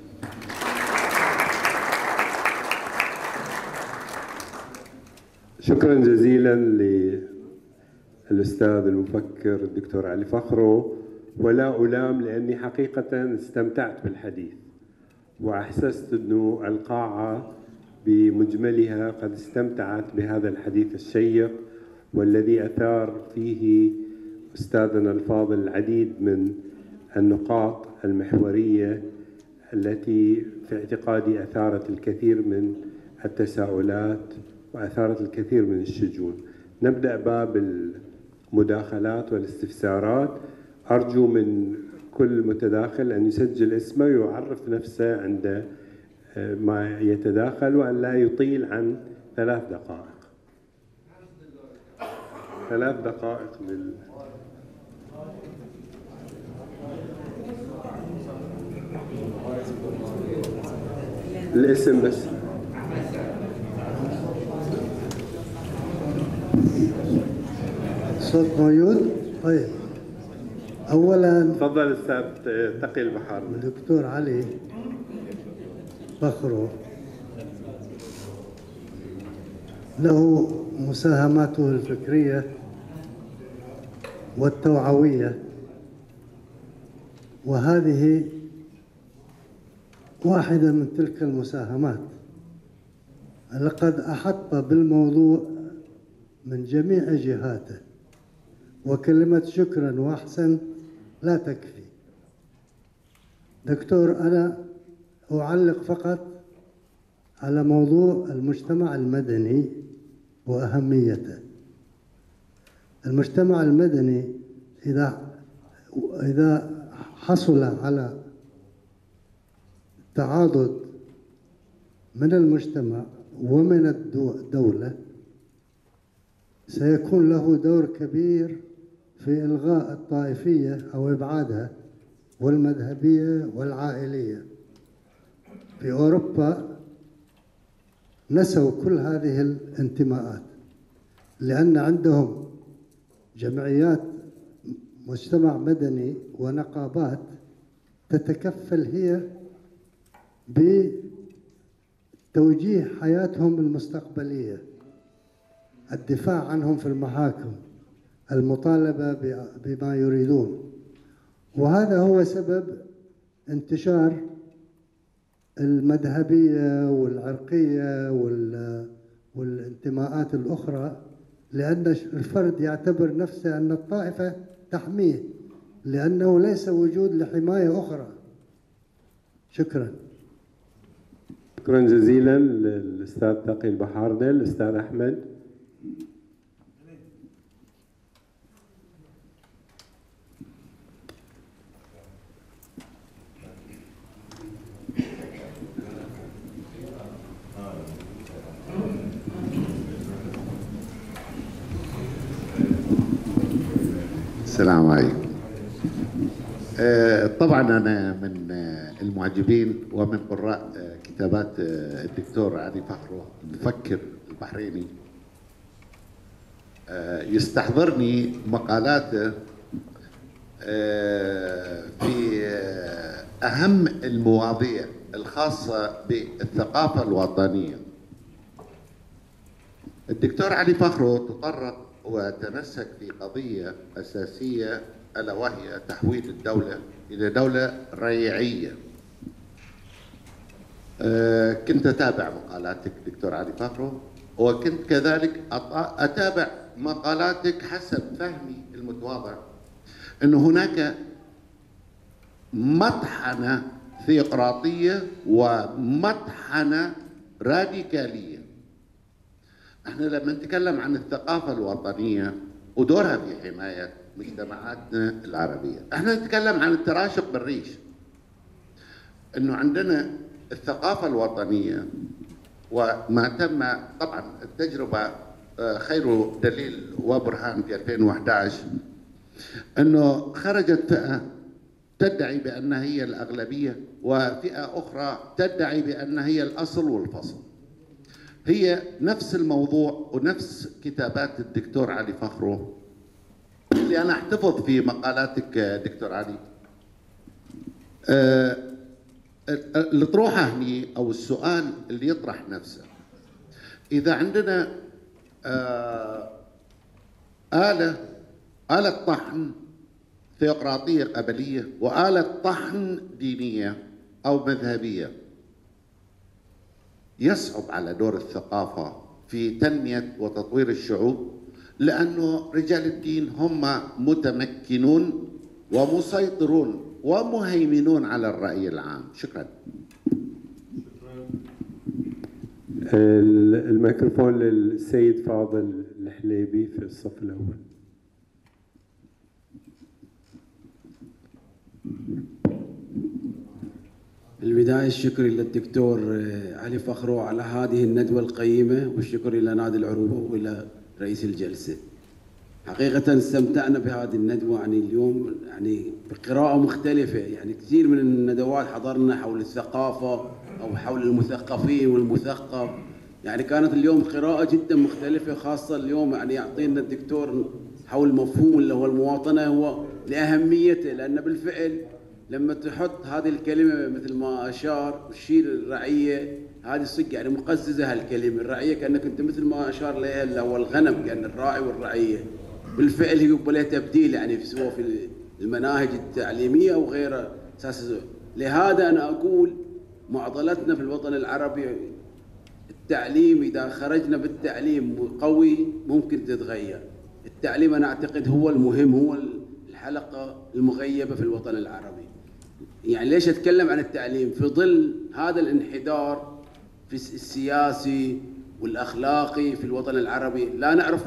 شكرا جزيلا للأستاذ المفكر الدكتور علي فخرو، ولا ألام لأني حقيقة استمتعت بالحديث وأحسست أنه القاعة بمجملها قد استمتعت بهذا الحديث الشيق والذي أثار فيه أستاذنا الفاضل العديد من النقاط المحورية التي في اعتقادي أثارت الكثير من التساؤلات وأثارت الكثير من الشجون. نبدأ باب المداخلات والاستفسارات. أرجو من كل متداخل أن يسجل اسمه ويعرف نفسه عند ما يتداخل، وأن لا يطيل عن ثلاث دقائق. ثلاث دقائق لل الاسم بس. صوت موجود؟ طيب، أولا تفضل أستاذ تقي البحر. دكتور علي فخرو له مساهماته الفكرية والتوعوية، وهذه واحدة من تلك المساهمات. لقد أحط بالموضوع من جميع جهاته، وكلمة شكرا وأحسن لا تكفي. دكتور، أنا أعلق فقط على موضوع المجتمع المدني وأهميته. المجتمع المدني إذا إذا حصل على تعاضد من المجتمع ومن الدولة سيكون له دور كبير في إلغاء الطائفية أو إبعادها والمذهبية والعائلية. في أوروبا نسوا كل هذه الانتماءات لأن عندهم جمعيات مجتمع مدني ونقابات تتكفل هي بتوجيه حياتهم المستقبلية، الدفاع عنهم في المحاكم، المطالبة بما يريدون. وهذا هو سبب انتشار المذهبية والعرقية والانتماءات الأخرى، لأن الفرد يعتبر نفسه أن الطائفة تحميه لأنه ليس وجود لحماية أخرى. شكرا. شكرا جزيلا للأستاذ تقي البحارني. الأستاذ أحمد. السلام عليكم. طبعا أنا من المعجبين ومن قراء كتابات الدكتور علي فخرو المفكر البحريني. يستحضرني مقالاته في أهم المواضيع الخاصة بالثقافة الوطنية. الدكتور علي فخرو تطرق وتمسك في قضية أساسية ألا وهي تحويل الدولة إلى دولة ريعية. أه كنت أتابع مقالاتك دكتور علي فخرو، وكنت كذلك أتابع مقالاتك حسب فهمي المتواضع أن هناك مطحنة ثيوقراطية ومطحنة راديكالية. احنا لما نتكلم عن الثقافة الوطنية ودورها في حماية مجتمعاتنا العربية، احنا نتكلم عن التراشق بالريش، انه عندنا الثقافة الوطنية وما تم. طبعا التجربة خير دليل وبرهان في ألفين وأحد عشر انه خرجت فئة تدعي بأنها هي الأغلبية وفئة أخرى تدعي بأنها هي الأصل والفصل. هي نفس الموضوع ونفس كتابات الدكتور علي فخرو اللي أنا أحتفظ في مقالاتك دكتور علي. أه اللي طروحه هني أو السؤال اللي يطرح نفسه، إذا عندنا أه آلة آلة طحن ثيوقراطية قبلية وآلة طحن دينية أو مذهبية، يصعب على دور الثقافة في تنمية وتطوير الشعوب، لأنه رجال الدين هم متمكنون ومسيطرون ومهيمنون على الرأي العام. شكرا. الميكروفون للسيد فاضل الحليبي في الصف الأول. بالبداية الشكر للدكتور علي فخرو على هذه الندوة القيمة، والشكر إلى نادي العروبة وإلى رئيس الجلسة. حقيقة استمتعنا بهذه الندوة، يعني اليوم يعني بقراءة مختلفة، يعني كثير من الندوات حضرنا حول الثقافة أو حول المثقفين والمثقف، يعني كانت اليوم قراءة جدا مختلفة، خاصة اليوم يعني يعطينا الدكتور حول مفهوم اللي هو المواطنة هو لأهميته، لأن بالفعل لما تحط هذه الكلمة مثل ما أشار وشير الرعية، هذه صدق يعني مقززة هالكلمة الرعية، كأنك أنت مثل ما أشار لها اللي هو الغنم، كأن الراعي والرعية بالفعل هي له تبديل يعني في سواء في المناهج التعليمية أو غيرها أساس. لهذا أنا أقول معضلتنا في الوطن العربي التعليم، إذا خرجنا بالتعليم قوي ممكن تتغير. التعليم أنا أعتقد هو المهم، هو الحلقة المغيبة في الوطن العربي. يعني ليش أتكلم عن التعليم؟ في ظل هذا الانحدار في السياسي والأخلاقي في الوطن العربي، لا نعرف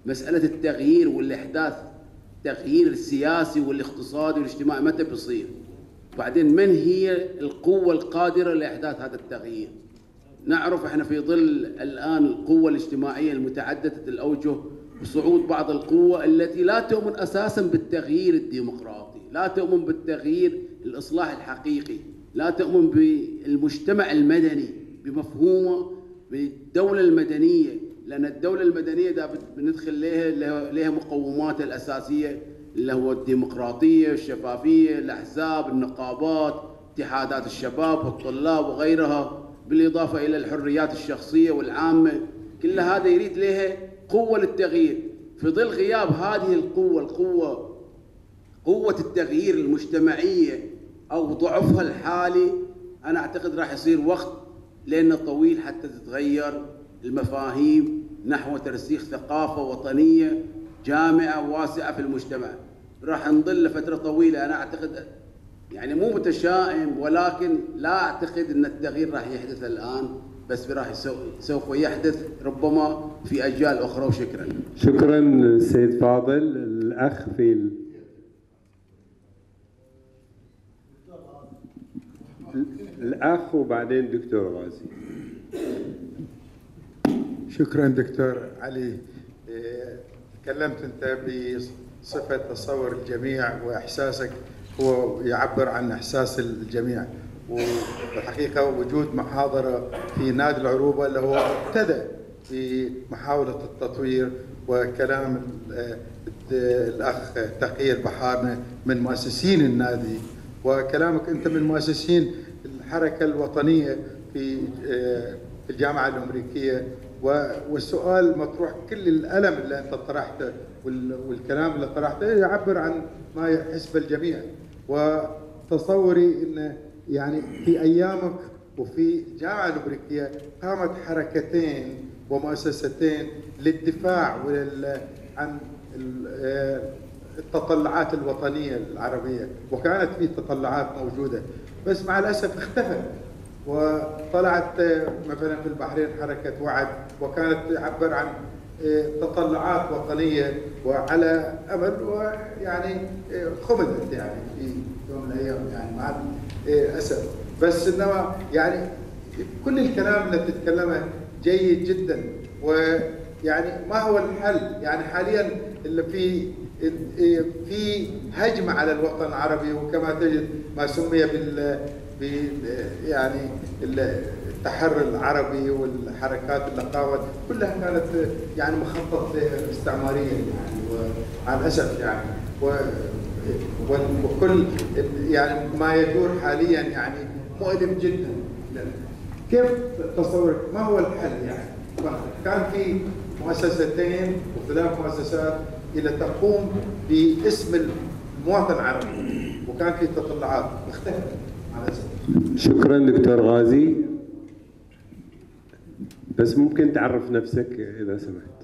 مسألة التغيير والإحداث، التغيير السياسي والاقتصادي والاجتماعي متى بيصير؟ وبعدين من هي القوة القادرة لإحداث هذا التغيير؟ نعرف احنا في ظل الآن القوة الاجتماعية المتعددة الأوجه وصعود بعض القوى التي لا تؤمن أساساً بالتغيير الديمقراطي، لا تؤمن بالتغيير الإصلاح الحقيقي، لا تؤمن بالمجتمع المدني بمفهومه، بالدولة المدنية، لأن الدولة المدنية ده بندخل لها لها مقومات الأساسية اللي هو الديمقراطية، الشفافية، الأحزاب، النقابات، اتحادات الشباب والطلاب وغيرها، بالإضافة إلى الحريات الشخصية والعامة. كل هذا يريد لها قوة للتغيير. في ظل غياب هذه القوة، القوة قوة التغيير المجتمعية أو ضعفها الحالي، أنا أعتقد راح يصير وقت لأنه طويل حتى تتغير المفاهيم نحو ترسيخ ثقافة وطنية جامعة واسعة في المجتمع. راح نظل لفترة طويلة. أنا أعتقد يعني مو متشائم، ولكن لا أعتقد أن التغيير راح يحدث الآن، بس راح سوف يحدث ربما في أجيال أخرى. وشكرا. شكرا سيد فاضل. الأخ في ال... الأخ وبعدين دكتور غازي. شكرا دكتور علي. تكلمت أنت بصفة تصور الجميع وإحساسك هو يعبر عن إحساس الجميع، والحقيقة وجود محاضرة في نادي العروبة اللي هو ابتدأ في محاولة التطوير، وكلام الأخ تقي البحارنة من مؤسسين النادي، وكلامك أنت من مؤسسين الحركة الوطنية في الجامعة الأمريكية. والسؤال مطروح، كل الألم اللي أنت طرحته والكلام اللي طرحته يعبر عن ما يحس بالجميع. وتصوري أن يعني في أيامك وفي الجامعة الأمريكية قامت حركتين ومؤسستين للدفاع عن التطلعات الوطنية العربية، وكانت في تطلعات موجودة بس مع الأسف اختفت. وطلعت مثلا في البحرين حركة وعد، وكانت تعبر عن تطلعات وطنية وعلى أمل، ويعني خمدت يعني في يوم من الأيام يعني مع الأسف. بس إنما يعني كل الكلام اللي تتكلمه جيد جدا. ويعني ما هو الحل؟ يعني حاليا اللي في في هجمة على الوطن العربي، وكما تجد ما سمي بال يعني التحرر العربي والحركات اللي قامت كلها كانت يعني مخطط استعماريا يعني، ومع الاسف يعني وكل يعني ما يدور حاليا يعني مؤلم جدا. كيف تصورك ما هو الحل؟ يعني كان في مؤسستين وثلاث مؤسسات الى تقوم باسم المواطن العربي، وكان في تطلعات اختفت على الاسف. شكرا دكتور غازي. بس ممكن تعرف نفسك اذا سمحت.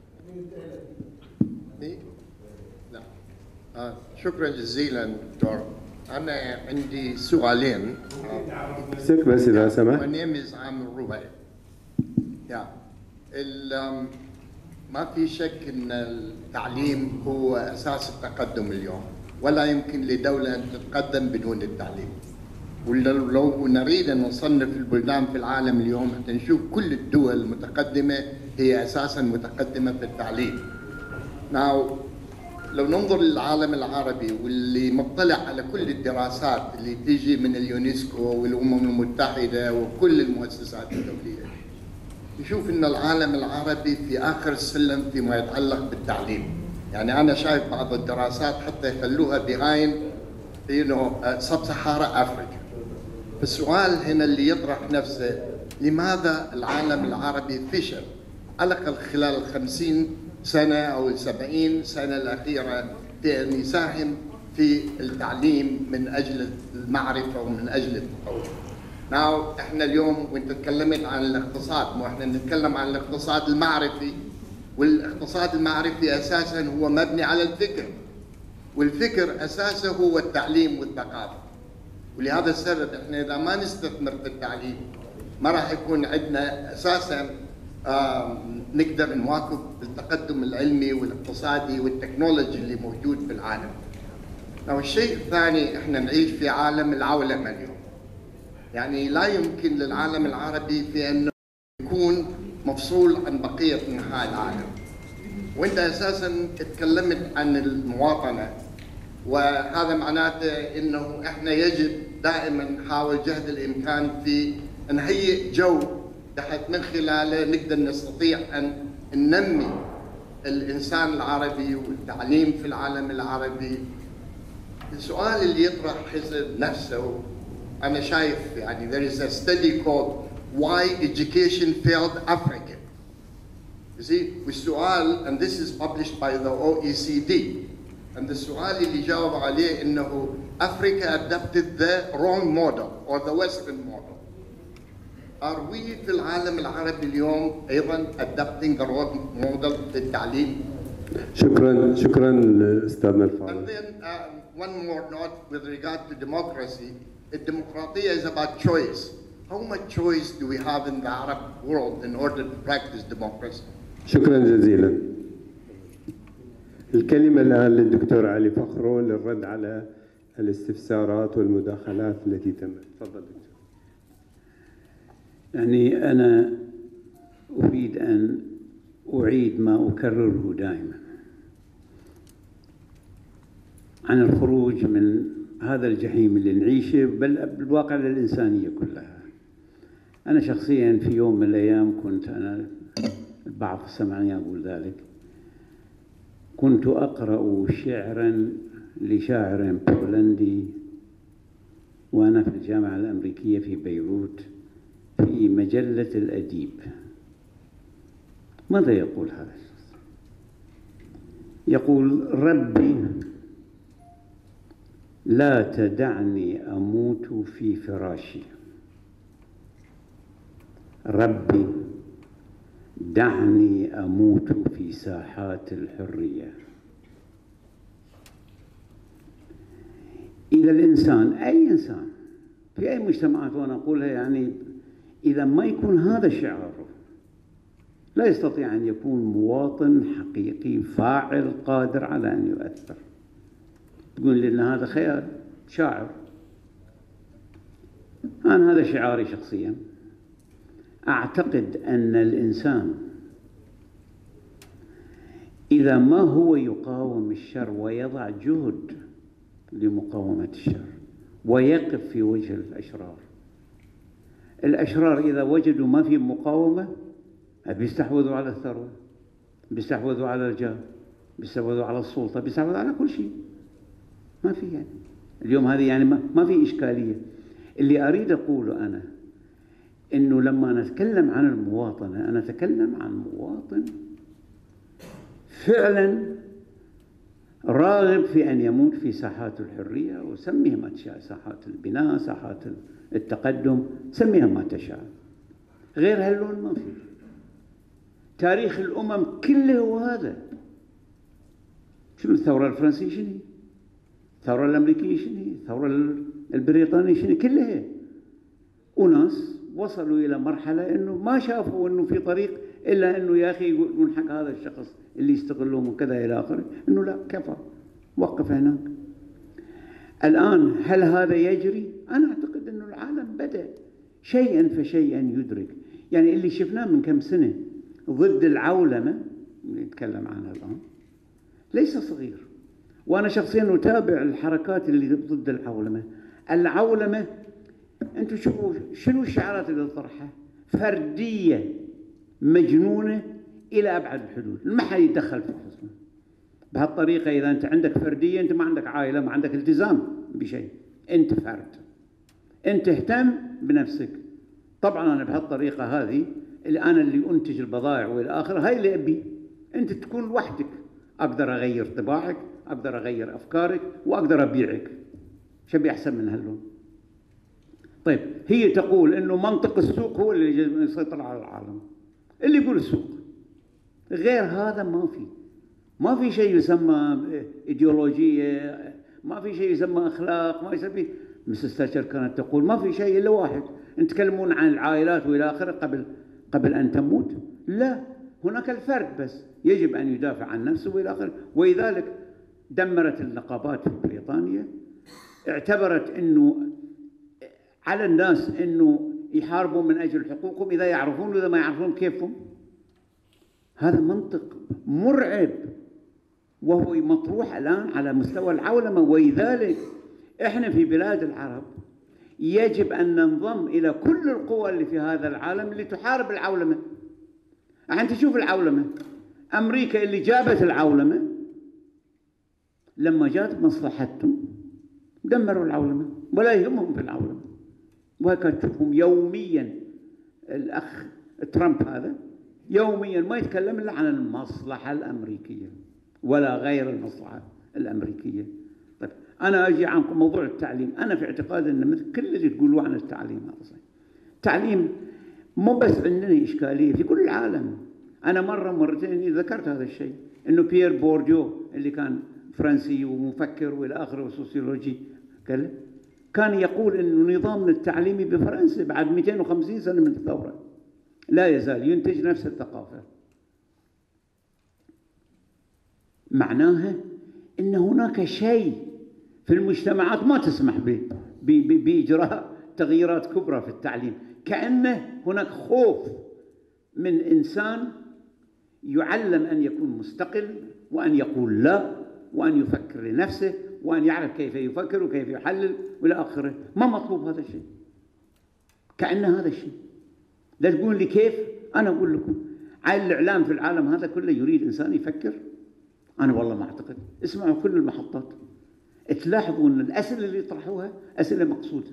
لا. آه شكرا جزيلا دكتور. انا عندي سؤالين. نفسك بس اذا سمحت. My name is عامر ربيع. يا ما في شك ان التعليم هو اساس التقدم اليوم، ولا يمكن لدوله ان تتقدم بدون التعليم. ولو نريد ان نصنف البلدان في العالم اليوم حتى نشوف كل الدول المتقدمه هي اساسا متقدمه في التعليم. ناو لو ننظر للعالم العربي واللي مطلع على كل الدراسات اللي تيجي من اليونسكو والامم المتحده وكل المؤسسات الدوليه، نشوف ان العالم العربي في اخر السلم فيما يتعلق بالتعليم. يعني انا شايف بعض الدراسات حتى يخلوها بهاين انه سب سهارا افريقيا. السؤال هنا اللي يطرح نفسه، لماذا العالم العربي فشل على الاقل خلال الخمسين سنه او السبعين سنه الاخيره في ان يساهم في التعليم من اجل المعرفه ومن اجل التطور؟ ناو احنا اليوم وانت تكلمت عن الاقتصاد، مو احنا نتكلم عن الاقتصاد المعرفي، والاقتصاد المعرفي اساسا هو مبني على الفكر، والفكر اساسه هو التعليم والثقافه. ولهذا السبب احنا اذا ما نستثمر في التعليم ما راح يكون عندنا اساسا آه نقدر نواكب التقدم العلمي والاقتصادي والتكنولوجي اللي موجود في العالم. لو الشيء الثاني احنا نعيش في عالم العولمه اليوم، يعني لا يمكن للعالم العربي في انه يكون مفصول عن بقيه انحاء العالم. وانت اساسا تكلمت عن المواطنه، وهذا معناته انه احنا يجب دائما نحاول جهد الامكان في نهيئ جو تحت من خلاله نقدر نستطيع ان ننمي الانسان العربي والتعليم في العالم العربي. السؤال اللي يطرح حسب نفسه، انا شايف يعني there is a study called why education failed Africa. You see, والسؤال and this is published by the O E C D. and السؤال اللي جاوب عليه انه Africa adopted the wrong model or the Western model. Are we في العالم العربي اليوم ايضا adopting the wrong model للتعليم؟ شكرا شكرا استاذنا الفاضل. And then uh, one more note with regard to democracy. الديمقراطية is about choice. How much choice do we have in the Arab world in order to practice democracy? شكرا جزيلا. الكلمة الآن للدكتور علي فخرو للرد على الاستفسارات والمداخلات التي تمت. تفضل دكتور. يعني أنا أريد أن أعيد ما أكرره دائما عن الخروج من هذا الجحيم اللي نعيشه، بل بالواقع للإنسانية كلها. أنا شخصيا في يوم من الأيام كنت، أنا البعض سمعني يقول ذلك، كنت أقرأ شعرا لشاعر بولندي وأنا في الجامعة الأمريكية في بيروت في مجلة الأديب. ماذا يقول هذا الشخص؟ يقول: ربي لا تدعني أموت في فراشي، ربي دعني أموت في ساحات الحرية. إذا الإنسان، أي إنسان في أي مجتمعات، وأنا أقولها يعني إذا ما يكون هذا شعاره لا يستطيع أن يكون مواطن حقيقي فاعل قادر على أن يؤثر. تقول لي أن هذا خيال شاعر. أنا هذا شعاري شخصيا. أعتقد أن الإنسان إذا ما هو يقاوم الشر ويضع جهد لمقاومة الشر ويقف في وجه الأشرار، الأشرار إذا وجدوا ما في مقاومة بيستحوذوا على الثروة، بيستحوذوا على الجاه، بيستحوذوا على السلطة، بيستحوذوا على كل شيء. ما في يعني اليوم هذه يعني ما, ما في إشكالية. اللي أريد أقوله أنا إنه لما نتكلم عن المواطنة، أنا أتكلم عن مواطن فعلا راغب في أن يموت في ساحات الحرية، وسميها ما تشاء، ساحات البناء، ساحات التقدم، سميها ما تشاء. غير هاللون ما في. تاريخ الأمم كله هو هذا. شنو الثورة الفرنسية؟ شنو هي؟ الثورة الأمريكية شنو هي؟ الثورة البريطانية شنو هي؟ كلها وناس وصلوا إلى مرحلة إنه ما شافوا إنه في طريق إلا إنه يا أخي يقولون حق هذا الشخص اللي يستغلهم وكذا إلى آخره، إنه لا كفى، وقف هناك. الآن هل هذا يجري؟ أنا أعتقد إنه العالم بدأ شيئا فشيئا يدرك. يعني اللي شفناه من كم سنة ضد العولمة اللي نتكلم عنها الآن ليس صغير. وأنا شخصيا أتابع الحركات اللي ضد العولمة. العولمة أنتم شوفوا شنو الشعارات اللي تطرحها؟ فردية مجنونة إلى أبعد الحدود، ما حد يتدخل في الحزب. بهالطريقة إذا أنت عندك فردية، أنت ما عندك عائلة، ما عندك التزام بشيء، أنت فرد، أنت اهتم بنفسك. طبعا أنا بهالطريقة هذه اللي أنا اللي أنتج البضائع والى آخره، هاي اللي أبي أنت تكون لوحدك. أقدر أغير طباعك، أقدر أغير أفكارك، وأقدر أبيعك. شبي أحسن من هاللون؟ طيب هي تقول إنه منطق السوق هو اللي يسيطر على العالم. اللي يقول السوق، غير هذا ما في. ما في شيء يسمى إيديولوجية، ما في شيء يسمى أخلاق، ما يسمى. مسز تاتشر كانت تقول ما في شيء إلا واحد، نتكلمون عن العائلات والى آخره قبل قبل أن تموت. لا، هناك الفرد بس يجب أن يدافع عن نفسه وإلى آخره. ولذلك دمرت النقابات في بريطانيا، اعتبرت أنه على الناس أنه يحاربوا من أجل حقوقهم إذا يعرفون، وإذا ما يعرفون كيفهم. هذا منطق مرعب وهو مطروح الآن على مستوى العولمة. ولذلك إحنا في بلاد العرب يجب أن ننضم إلى كل القوى اللي في هذا العالم اللي تحارب العولمة. أنت تشوف العولمة، أمريكا اللي جابت العولمة لما جات مصلحتهم دمروا العولمة ولا يهمهم في العولمة. وهكذا تشوفهم يوميا، الأخ ترامب هذا يوميا ما يتكلم إلا عن المصلحة الأمريكية ولا غير المصلحة الأمريكية. طيب أنا أجي عنكم موضوع التعليم. أنا في اعتقاد أن مثل كل اللي تقولوه عن التعليم هذا صحيح. التعليم مو بس عندنا إشكالية في كل العالم. أنا مرة مرتين ذكرت هذا الشيء، إنه بيير بورديو اللي كان فرنسي ومفكر وإلى آخره وسوسيولوجي كان يقول إنه نظامنا التعليمي بفرنسا بعد مئتين وخمسين سنة من الثورة لا يزال ينتج نفس الثقافة. معناها إن هناك شيء في المجتمعات ما تسمح بإجراء تغييرات كبرى في التعليم، كأنه هناك خوف من إنسان يعلم أن يكون مستقل وأن يقول لا وأن يفكر لنفسه وأن يعرف كيف يفكر وكيف يحلل وإلى آخره. ما مطلوب هذا الشيء، كأن هذا الشيء. لا تقول لي كيف، أنا أقول لكم على الإعلام في العالم هذا كله يريد إنسان يفكر. أنا والله ما أعتقد. اسمعوا كل المحطات تلاحظوا أن الأسئلة اللي يطرحوها أسئلة مقصودة،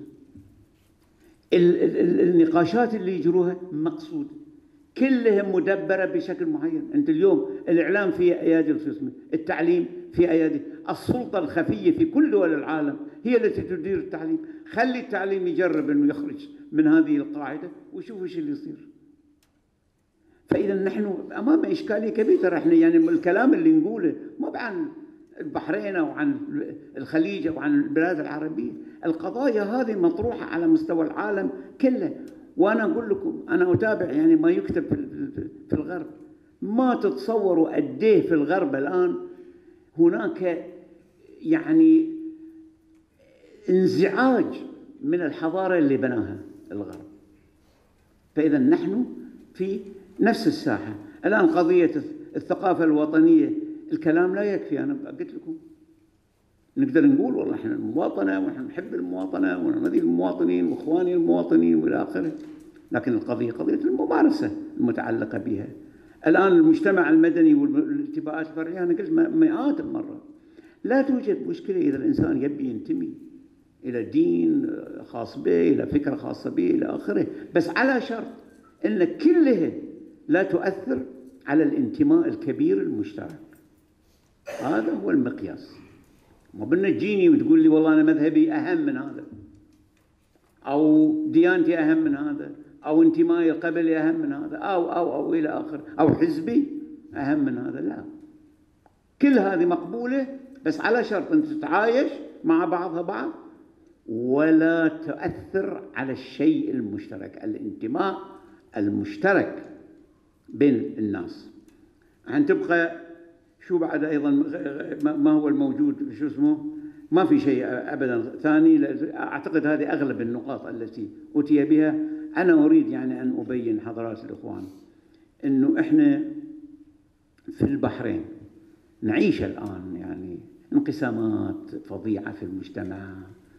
النقاشات اللي يجروها مقصود، كلهم مدبرة بشكل معين. أنت اليوم الإعلام في أيادي الخصم، التعليم في أيادي السلطة الخفية في كل دول العالم هي التي تدير التعليم. خلي التعليم يجرب أنه يخرج من هذه القاعدة وشوفوا ايش اللي يصير. فإذا نحن أمام إشكالية كبيرة. احنا يعني الكلام اللي نقوله مو عن البحرين أو عن الخليج أو عن البلاد العربية، القضايا هذه مطروحة على مستوى العالم كله. وأنا أقول لكم أنا أتابع يعني ما يكتب في الغرب، ما تتصوروا قديه في الغرب الآن هناك يعني انزعاج من الحضارة اللي بناها الغرب. فإذا نحن في نفس الساحة الآن. قضية الثقافة الوطنية الكلام لا يكفي. أنا قلت لكم نقدر نقول والله احنا المواطنة ونحن نحب المواطنة ونرضي المواطنين واخواني المواطنين والى اخره، لكن القضية قضية الممارسة المتعلقة بها. الآن المجتمع المدني والانتماءات الفرعية أنا قلت مئات المرات لا توجد مشكلة إذا الإنسان يبي ينتمي إلى دين خاص به، إلى فكرة خاصة به إلى آخره، بس على شرط أن كلها لا تؤثر على الانتماء الكبير المشترك. هذا هو المقياس. ما بدنا تجيني وتقول لي والله أنا مذهبي أهم من هذا، أو ديانتي أهم من هذا، أو انتمائي القبلي أهم من هذا، أو أو أو إلى آخره، أو حزبي أهم من هذا. لا، كل هذه مقبولة بس على شرط أن تتعايش مع بعضها بعض ولا تؤثر على الشيء المشترك، الانتماء المشترك بين الناس. عن تبقى شو بعد أيضا ما هو الموجود شو اسمه، ما في شيء أبدا ثاني. أعتقد هذه أغلب النقاط التي أتي بها. أنا أريد يعني أن أبين حضرات الإخوان أنه إحنا في البحرين نعيش الآن يعني انقسامات فظيعة في المجتمع،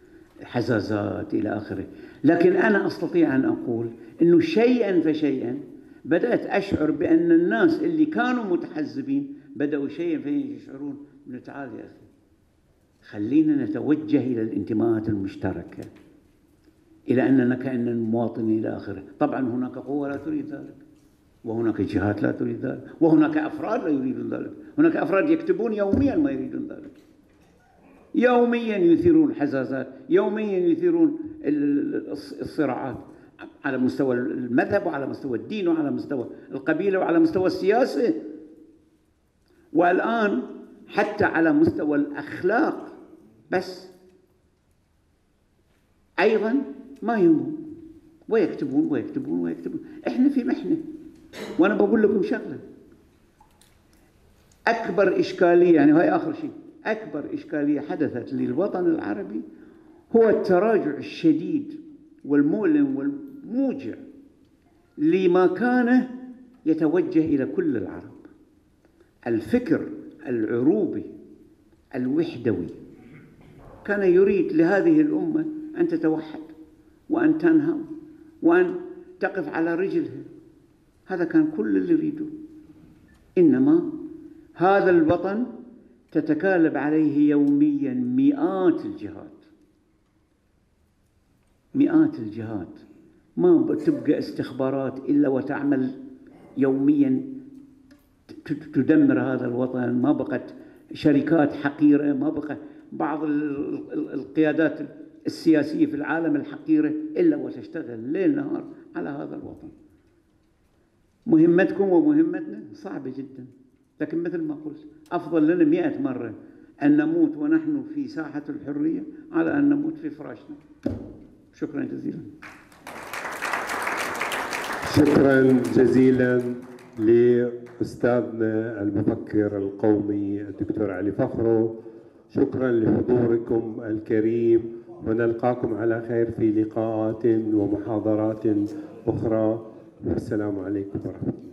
حزازات إلى آخره، لكن أنا أستطيع أن أقول أنه شيئا فشيئا بدأت أشعر بأن الناس اللي كانوا متحزبين بدأوا شيئا فشيئا يشعرون أنه تعال يا أخي خلينا نتوجه إلى الانتماءات المشتركة، إلى أننا كأننا مواطنين إلى آخره. طبعا هناك قوة لا تريد ذلك، وهناك جهات لا تريد ذلك، وهناك أفراد لا يريدون ذلك. هناك أفراد يكتبون يوميا ما يريدون ذلك، يوميا يثيرون حزازات، يوميا يثيرون الصراعات على مستوى المذهب وعلى مستوى الدين وعلى مستوى القبيلة وعلى مستوى السياسة، والآن حتى على مستوى الأخلاق. بس أيضا ما يهمهم، ويكتبون ويكتبون ويكتبون. إحنا في محنة، وأنا بقول لكم شغلة، أكبر إشكالية، يعني هاي آخر شيء، أكبر إشكالية حدثت للوطن العربي هو التراجع الشديد والمؤلم والموجع لما كان يتوجه إلى كل العرب. الفكر العروبي الوحدوي كان يريد لهذه الأمة أن تتوحد وأن تنهض وأن تقف على رجلها، هذا كان كل اللي يريده. إنما هذا الوطن تتكالب عليه يوميا مئات الجهات، مئات الجهات، ما تبقى استخبارات إلا وتعمل يوميا تدمر هذا الوطن، ما بقت شركات حقيرة، ما بقى بعض القيادات السياسية في العالم الحقيرة إلا وتشتغل ليل نهار على هذا الوطن. مهمتكم ومهمتنا صعبة جدا، لكن مثل ما قلت أفضل لنا مئة مرة أن نموت ونحن في ساحة الحرية على أن نموت في فراشنا. شكرا جزيلا. شكرا جزيلا لأستاذنا المفكر القومي الدكتور علي فخرو، شكرا لحضوركم الكريم، ونلقاكم على خير في لقاءات ومحاضرات أخرى، والسلام عليكم ورحمة الله.